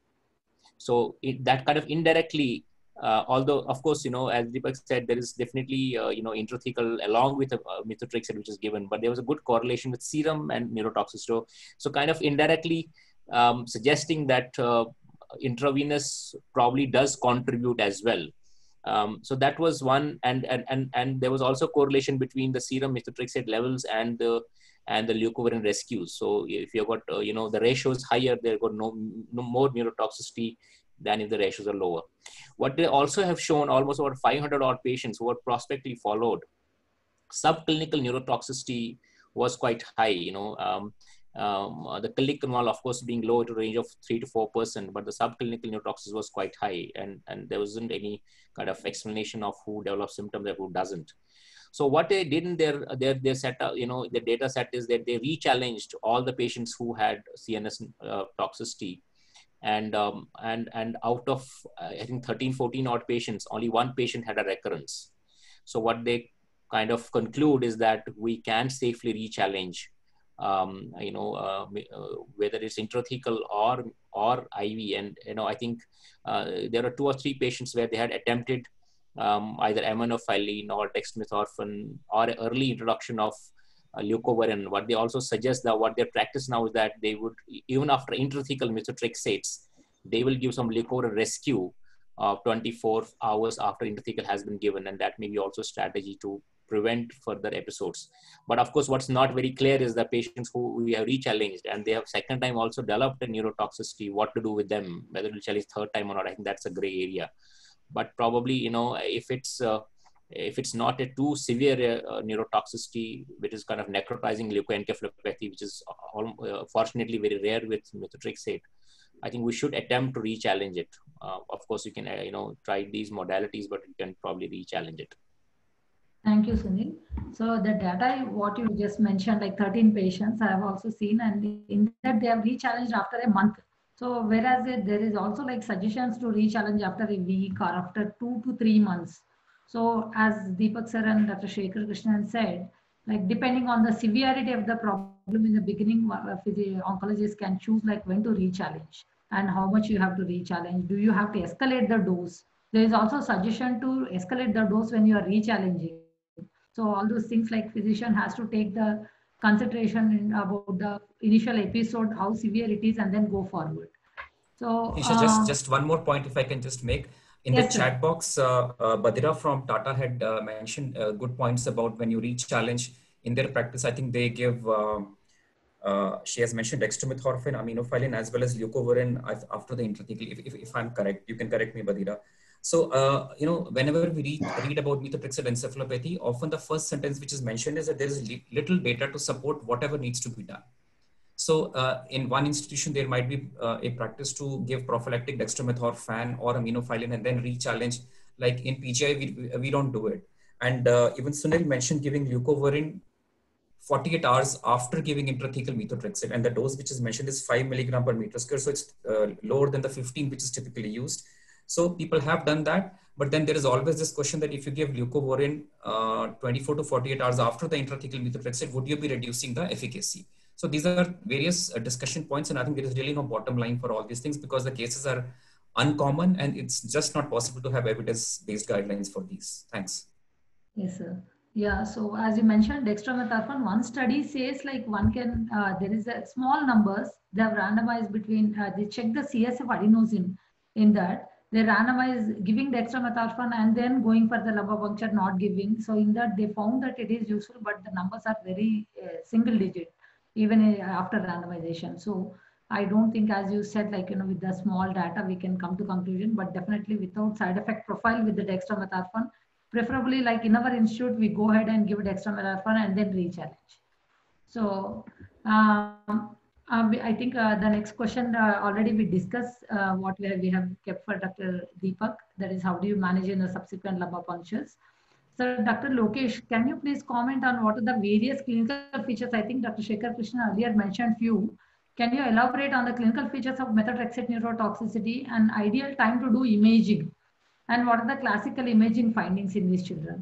So it, that kind of indirectly, uh, although of course, you know, as Deepak said, there is definitely, uh, you know, intrathecal along with uh, methotrexate, which is given, but there was a good correlation with serum and neurotoxicity. So, so kind of indirectly um, suggesting that uh, intravenous probably does contribute as well. Um, so that was one, and, and and and there was also correlation between the serum methotrexate levels and the and the leucovorin rescues. So if you've got uh, you know, the ratio is higher, they've got no, no more neurotoxicity than if the ratios are lower. What they also have shown, almost over five hundred odd patients who were prospectively followed, subclinical neurotoxicity was quite high. You know, um, um, uh, the clinical one, of course, being low to a range of three to four percent, but the subclinical neurotoxicity was quite high, and and there wasn't any kind of explanation of who develops symptoms and who doesn't. So what they did in their their their setup, you know, the data set is that they re-challenged all the patients who had C N S uh, toxicity, and um, and and out of uh, I think thirteen, fourteen odd patients, only one patient had a recurrence. So what they kind of conclude is that we can safely re-challenge, um, you know, uh, uh, whether it's intrathecal or or I V. And you know, I think uh, there are two or three patients where they had attempted um, either aminophylline or dextromethorphan or early introduction of uh, leucovorin. What they also suggest that what their practice now is that they would, even after intrathecal methotrexates, they will give some leucovorin rescue uh, twenty-four hours after intrathecal has been given, and that may be also a strategy to prevent further episodes. But of course, what's not very clear is the patients who we have re-challenged and they have second time also developed a neurotoxicity, what to do with them, whether to challenge third time or not. I think that's a gray area. But probably, you know, if it's uh, if it's not a too severe uh, neurotoxicity, which is kind of necrotizing leukoencephalopathy, which is uh, fortunately very rare with methotrexate, I think we should attempt to re-challenge it. Uh, of course, you can, uh, you know, try these modalities, but you can probably re-challenge it. Thank you, Sunil. So the data, what you just mentioned, like thirteen patients, I have also seen, and in that they have re-challenged after a month. So whereas it, there is also like suggestions to re-challenge after a week or after two to three months. So as Deepak sir and Doctor Shekhar Krishnan said, like depending on the severity of the problem in the beginning, oncologists can choose like when to re-challenge and how much you have to re-challenge. Do you have to escalate the dose? There is also suggestion to escalate the dose when you are re-challenging. So all those things like physician has to take the consideration in about the initial episode, how severe it is, and then go forward. So Isha, uh, just just one more point, if I can just make. In yes, the chat box, uh, uh, Badira from Tata had uh, mentioned uh, good points about when you re-challenge in their practice. I think they give, uh, uh, she has mentioned dextromethorphan, aminophylline, as well as leucovorin after the intrathecal, if, if, if I'm correct. You can correct me, Badira. So, uh, you know, whenever we read, read about methotrexate encephalopathy, often the first sentence which is mentioned is that there is li little data to support whatever needs to be done. So uh, in one institution, there might be uh, a practice to give prophylactic dextromethorphan or aminophylline and then re-challenge. Like in P G I, we, we don't do it. And uh, even Sunil mentioned giving leucovorin forty-eight hours after giving intrathecal methotrexate. And the dose which is mentioned is five milligram per meter square. So it's uh, lower than the fifteen, which is typically used. So people have done that, but then there is always this question that if you give leucovorin uh, twenty-four to forty-eight hours after the intrathecal methotrexate, would you be reducing the efficacy? So these are various uh, discussion points, and I think there is really no bottom line for all these things because the cases are uncommon and it's just not possible to have evidence-based guidelines for these. Thanks. Yes, sir. Yeah, so as you mentioned, dextromethorphan, one study says like one can, uh, there is a small numbers, they have randomized between, uh, they check the C S F adenosine in that. They randomize giving dextromethorphan and then going for the lumbar puncture, not giving. So in that they found that it is useful, but the numbers are very uh, single digit. even after randomization. So I don't think, as you said, like, you know, with the small data, we can come to conclusion, but definitely without side effect profile with the dextromethorphan, preferably like in our institute, we go ahead and give dextromethorphan and then re-challenge. So um, uh, I think uh, the next question uh, already we discussed uh, what we have, we have kept for Doctor Deepak. That is, how do you manage in the subsequent lumbar punctures? So Doctor Lokesh, can you please comment on what are the various clinical features? I think Doctor Shekhar Krishnan earlier mentioned few. Can you elaborate on the clinical features of methotrexate neurotoxicity and ideal time to do imaging? And what are the classical imaging findings in these children?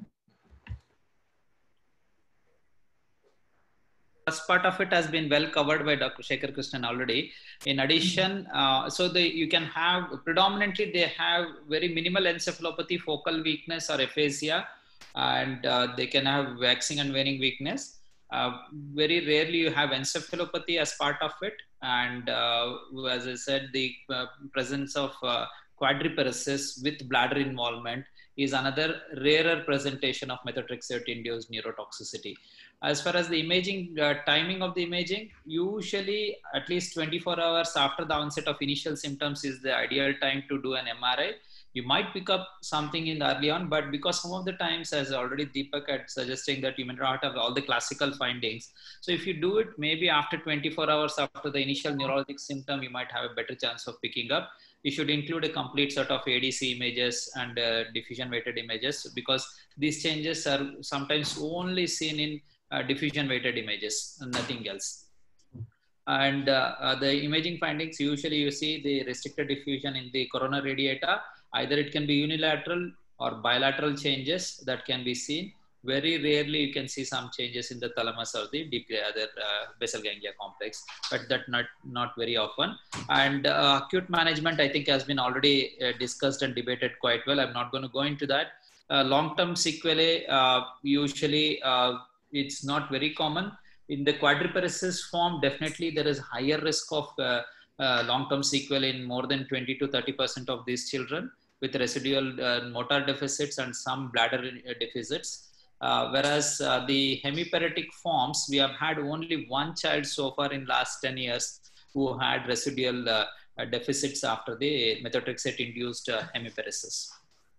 First part of it has been well covered by Doctor Shekhar Krishnan already. In addition, uh, so the, you can have, predominantly they have very minimal encephalopathy, focal weakness or aphasia, and uh, they can have waxing and waning weakness. Uh, very rarely you have encephalopathy as part of it. And uh, as I said, the uh, presence of uh, quadriparesis with bladder involvement is another rarer presentation of methotrexate-induced neurotoxicity. As far as the imaging, uh, timing of the imaging, usually at least twenty-four hours after the onset of initial symptoms is the ideal time to do an M R I. You might pick up something in early on, but because some of the times, as already Deepak had suggesting, that you may not have all the classical findings. So if you do it maybe after twenty-four hours after the initial neurologic symptom, you might have a better chance of picking up. You should include a complete set of A D C images and uh, diffusion weighted images, because these changes are sometimes only seen in uh, diffusion weighted images and nothing else. And uh, uh, the imaging findings, usually you see the restricted diffusion in the corona radiata. Either it can be unilateral or bilateral changes that can be seen. Very rarely you can see some changes in the thalamus or the deep other uh, basal ganglia complex, but that not not very often. And uh, acute management, I think, has been already uh, discussed and debated quite well. I'm not going to go into that. Uh, long-term sequelae, uh, usually uh, it's not very common. In the quadriparesis form, definitely there is higher risk of uh, uh, long-term sequelae in more than twenty to thirty percent of these children with residual uh, motor deficits and some bladder deficits. Uh, whereas uh, the hemiparetic forms, we have had only one child so far in last ten years who had residual uh, uh, deficits after the methotrexate-induced uh, hemiparesis.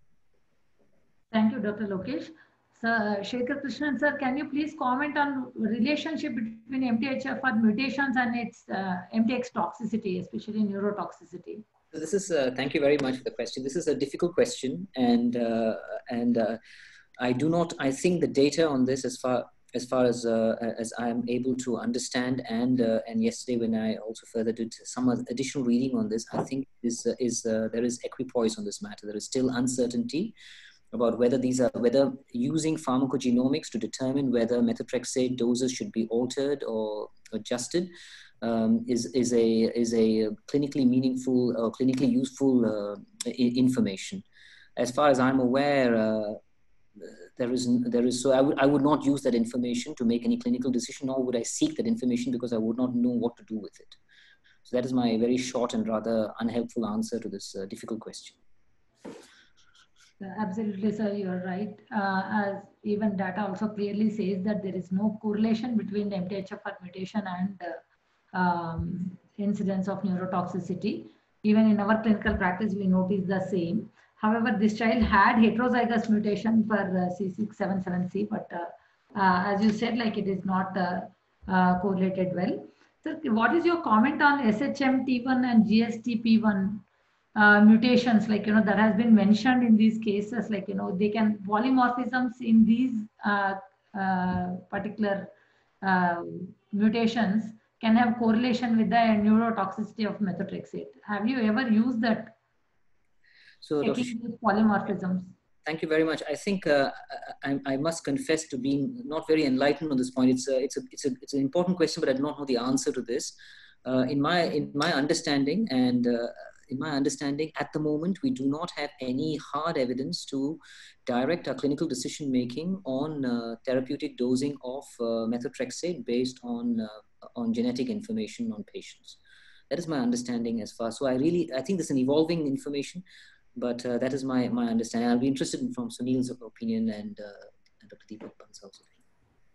Thank you, Doctor Lokesh. Sir, Shekhar Krishnan, sir, can you please comment on relationship between M T H F R mutations and its uh, M T X toxicity, especially neurotoxicity? So this is, uh, thank you very much for the question. This is a difficult question, and uh, and uh, I do not, I think the data on this, as far as far as uh, as I am able to understand, and uh, and yesterday when I also further did some additional reading on this, I think is uh, is uh, there is equipoise on this matter. There is still uncertainty about whether these are, whether using pharmacogenomics to determine whether methotrexate doses should be altered or adjusted um, is, is, a, is a clinically meaningful or clinically useful uh, information. As far as I'm aware, uh, there is, there is, so I would, I would not use that information to make any clinical decision, nor would I seek that information because I would not know what to do with it. So that is my very short and rather unhelpful answer to this uh, difficult question. Absolutely, sir, you're right. Uh, as even data also clearly says that there is no correlation between the M T H F R mutation and uh, um, incidence of neurotoxicity. Even in our clinical practice, we notice the same. However, this child had heterozygous mutation for uh, C six seven seven C, but uh, uh, as you said, like it is not uh, uh, correlated well. Sir, what is your comment on S H M T one and G S T P one? Uh, mutations, like, you know, that has been mentioned in these cases, like, you know, they can, polymorphisms in these uh, uh, particular uh, mutations can have correlation with the neurotoxicity of methotrexate. Have you ever used that? So, Doctor polymorphisms. Thank you very much. I think uh, I, I must confess to being not very enlightened on this point. It's a, it's a, it's a, it's an important question, but I do not know the answer to this. Uh, in my, in my understanding and uh, In my understanding, at the moment, we do not have any hard evidence to direct our clinical decision-making on uh, therapeutic dosing of uh, methotrexate based on, uh, on genetic information on patients. That is my understanding as far. So I really, I think there's an evolving information, but uh, that is my, my understanding. I'll be interested in from Sunil's opinion and, uh, and Doctor Deepak Bansal's opinion.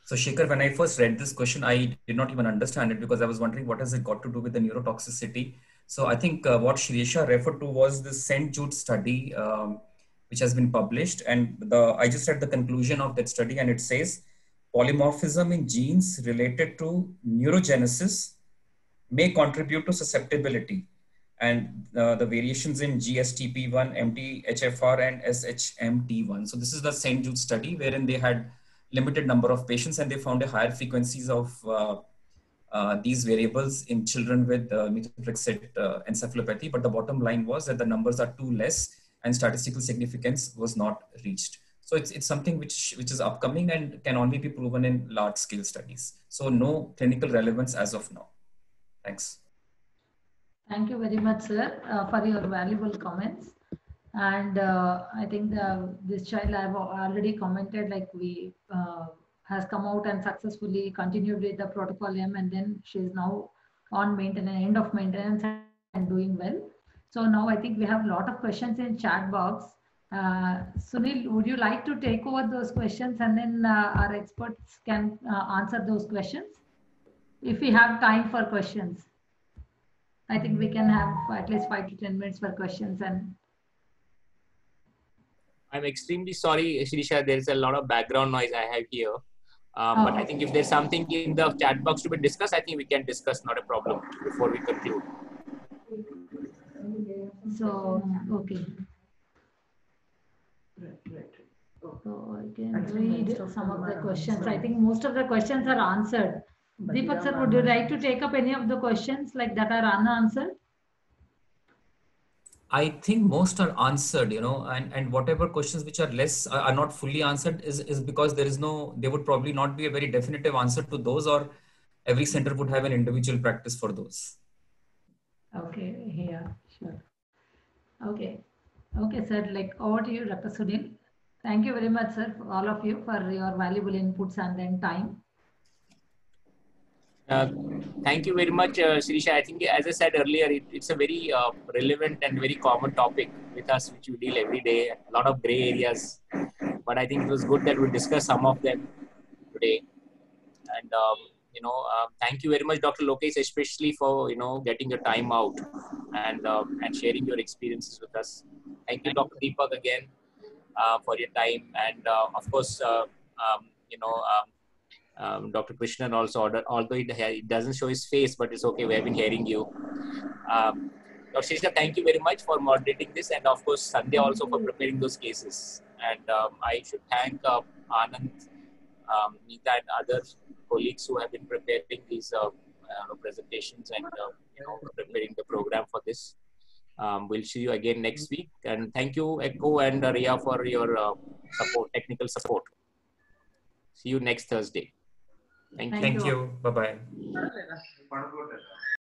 So Shekhar, when I first read this question, I did not even understand it because I was wondering what has it got to do with the neurotoxicity. So I think uh, what Shirisha referred to was the Saint Jude study, um, which has been published. And the I just read the conclusion of that study, and it says polymorphism in genes related to neurogenesis may contribute to susceptibility. And uh, the variations in G S T P one, M T H F R, and S H M T one. So this is the Saint Jude study wherein they had limited number of patients and they found a higher frequencies of uh, uh, these variables in children with uh, methotrexate uh, encephalopathy. But the bottom line was that the numbers are too less and statistical significance was not reached. So it's, it's something which, which is upcoming and can only be proven in large scale studies. So no clinical relevance as of now. Thanks. Thank you very much, sir, uh, for your valuable comments. And uh, I think the, this child I have already commented, like we uh, has come out and successfully continued with the protocol M, and then she is now on maintenance, end of maintenance, and doing well. So now I think we have a lot of questions in chat box. Uh, Sunil, would you like to take over those questions, and then uh, our experts can uh, answer those questions? If we have time for questions, I think we can have at least five to ten minutes for questions. And I'm extremely sorry, Shirisha, there's a lot of background noise I have here. Um, oh. But I think if there's something in the chat box to be discussed, I think we can discuss, not a problem, before we conclude. So, okay. So I can read some of the questions. I think most of the questions are answered. Deepak sir, would you like to take up any of the questions like that are unanswered? I think most are answered, you know, and, and whatever questions which are less are, are not fully answered is, is because there is no, there would probably not be a very definitive answer to those, or every center would have an individual practice for those. Okay, yeah, sure. Okay, okay, sir, like over to you, Doctor Sunil. Thank you very much, sir, for all of you for your valuable inputs and then time. Uh, thank you very much, uh, Shirisha. I think, as I said earlier, it, it's a very uh, relevant and very common topic with us, which we deal every day. A lot of gray areas, but I think it was good that we discussed some of them today. And um, you know, uh, thank you very much, Doctor Lokesh, especially for you know getting your time out and um, and sharing your experiences with us. Thank you, Doctor Deepak, again uh, for your time, and uh, of course, uh, um, you know. Um, Um, Doctor Krishnan also, ordered, although it, it doesn't show his face, but it's okay. We have been hearing you. Um, Doctor Shirisha, thank you very much for moderating this, and of course, Sandhya also for preparing those cases. And um, I should thank uh, Anand, um, Neeta, and other colleagues who have been preparing these uh, uh, presentations and uh, you know preparing the program for this. Um, we'll see you again next week. And thank you, Echo and uh, Ria, for your uh, support, technical support. See you next Thursday. Thank you. Thank you. Bye-bye.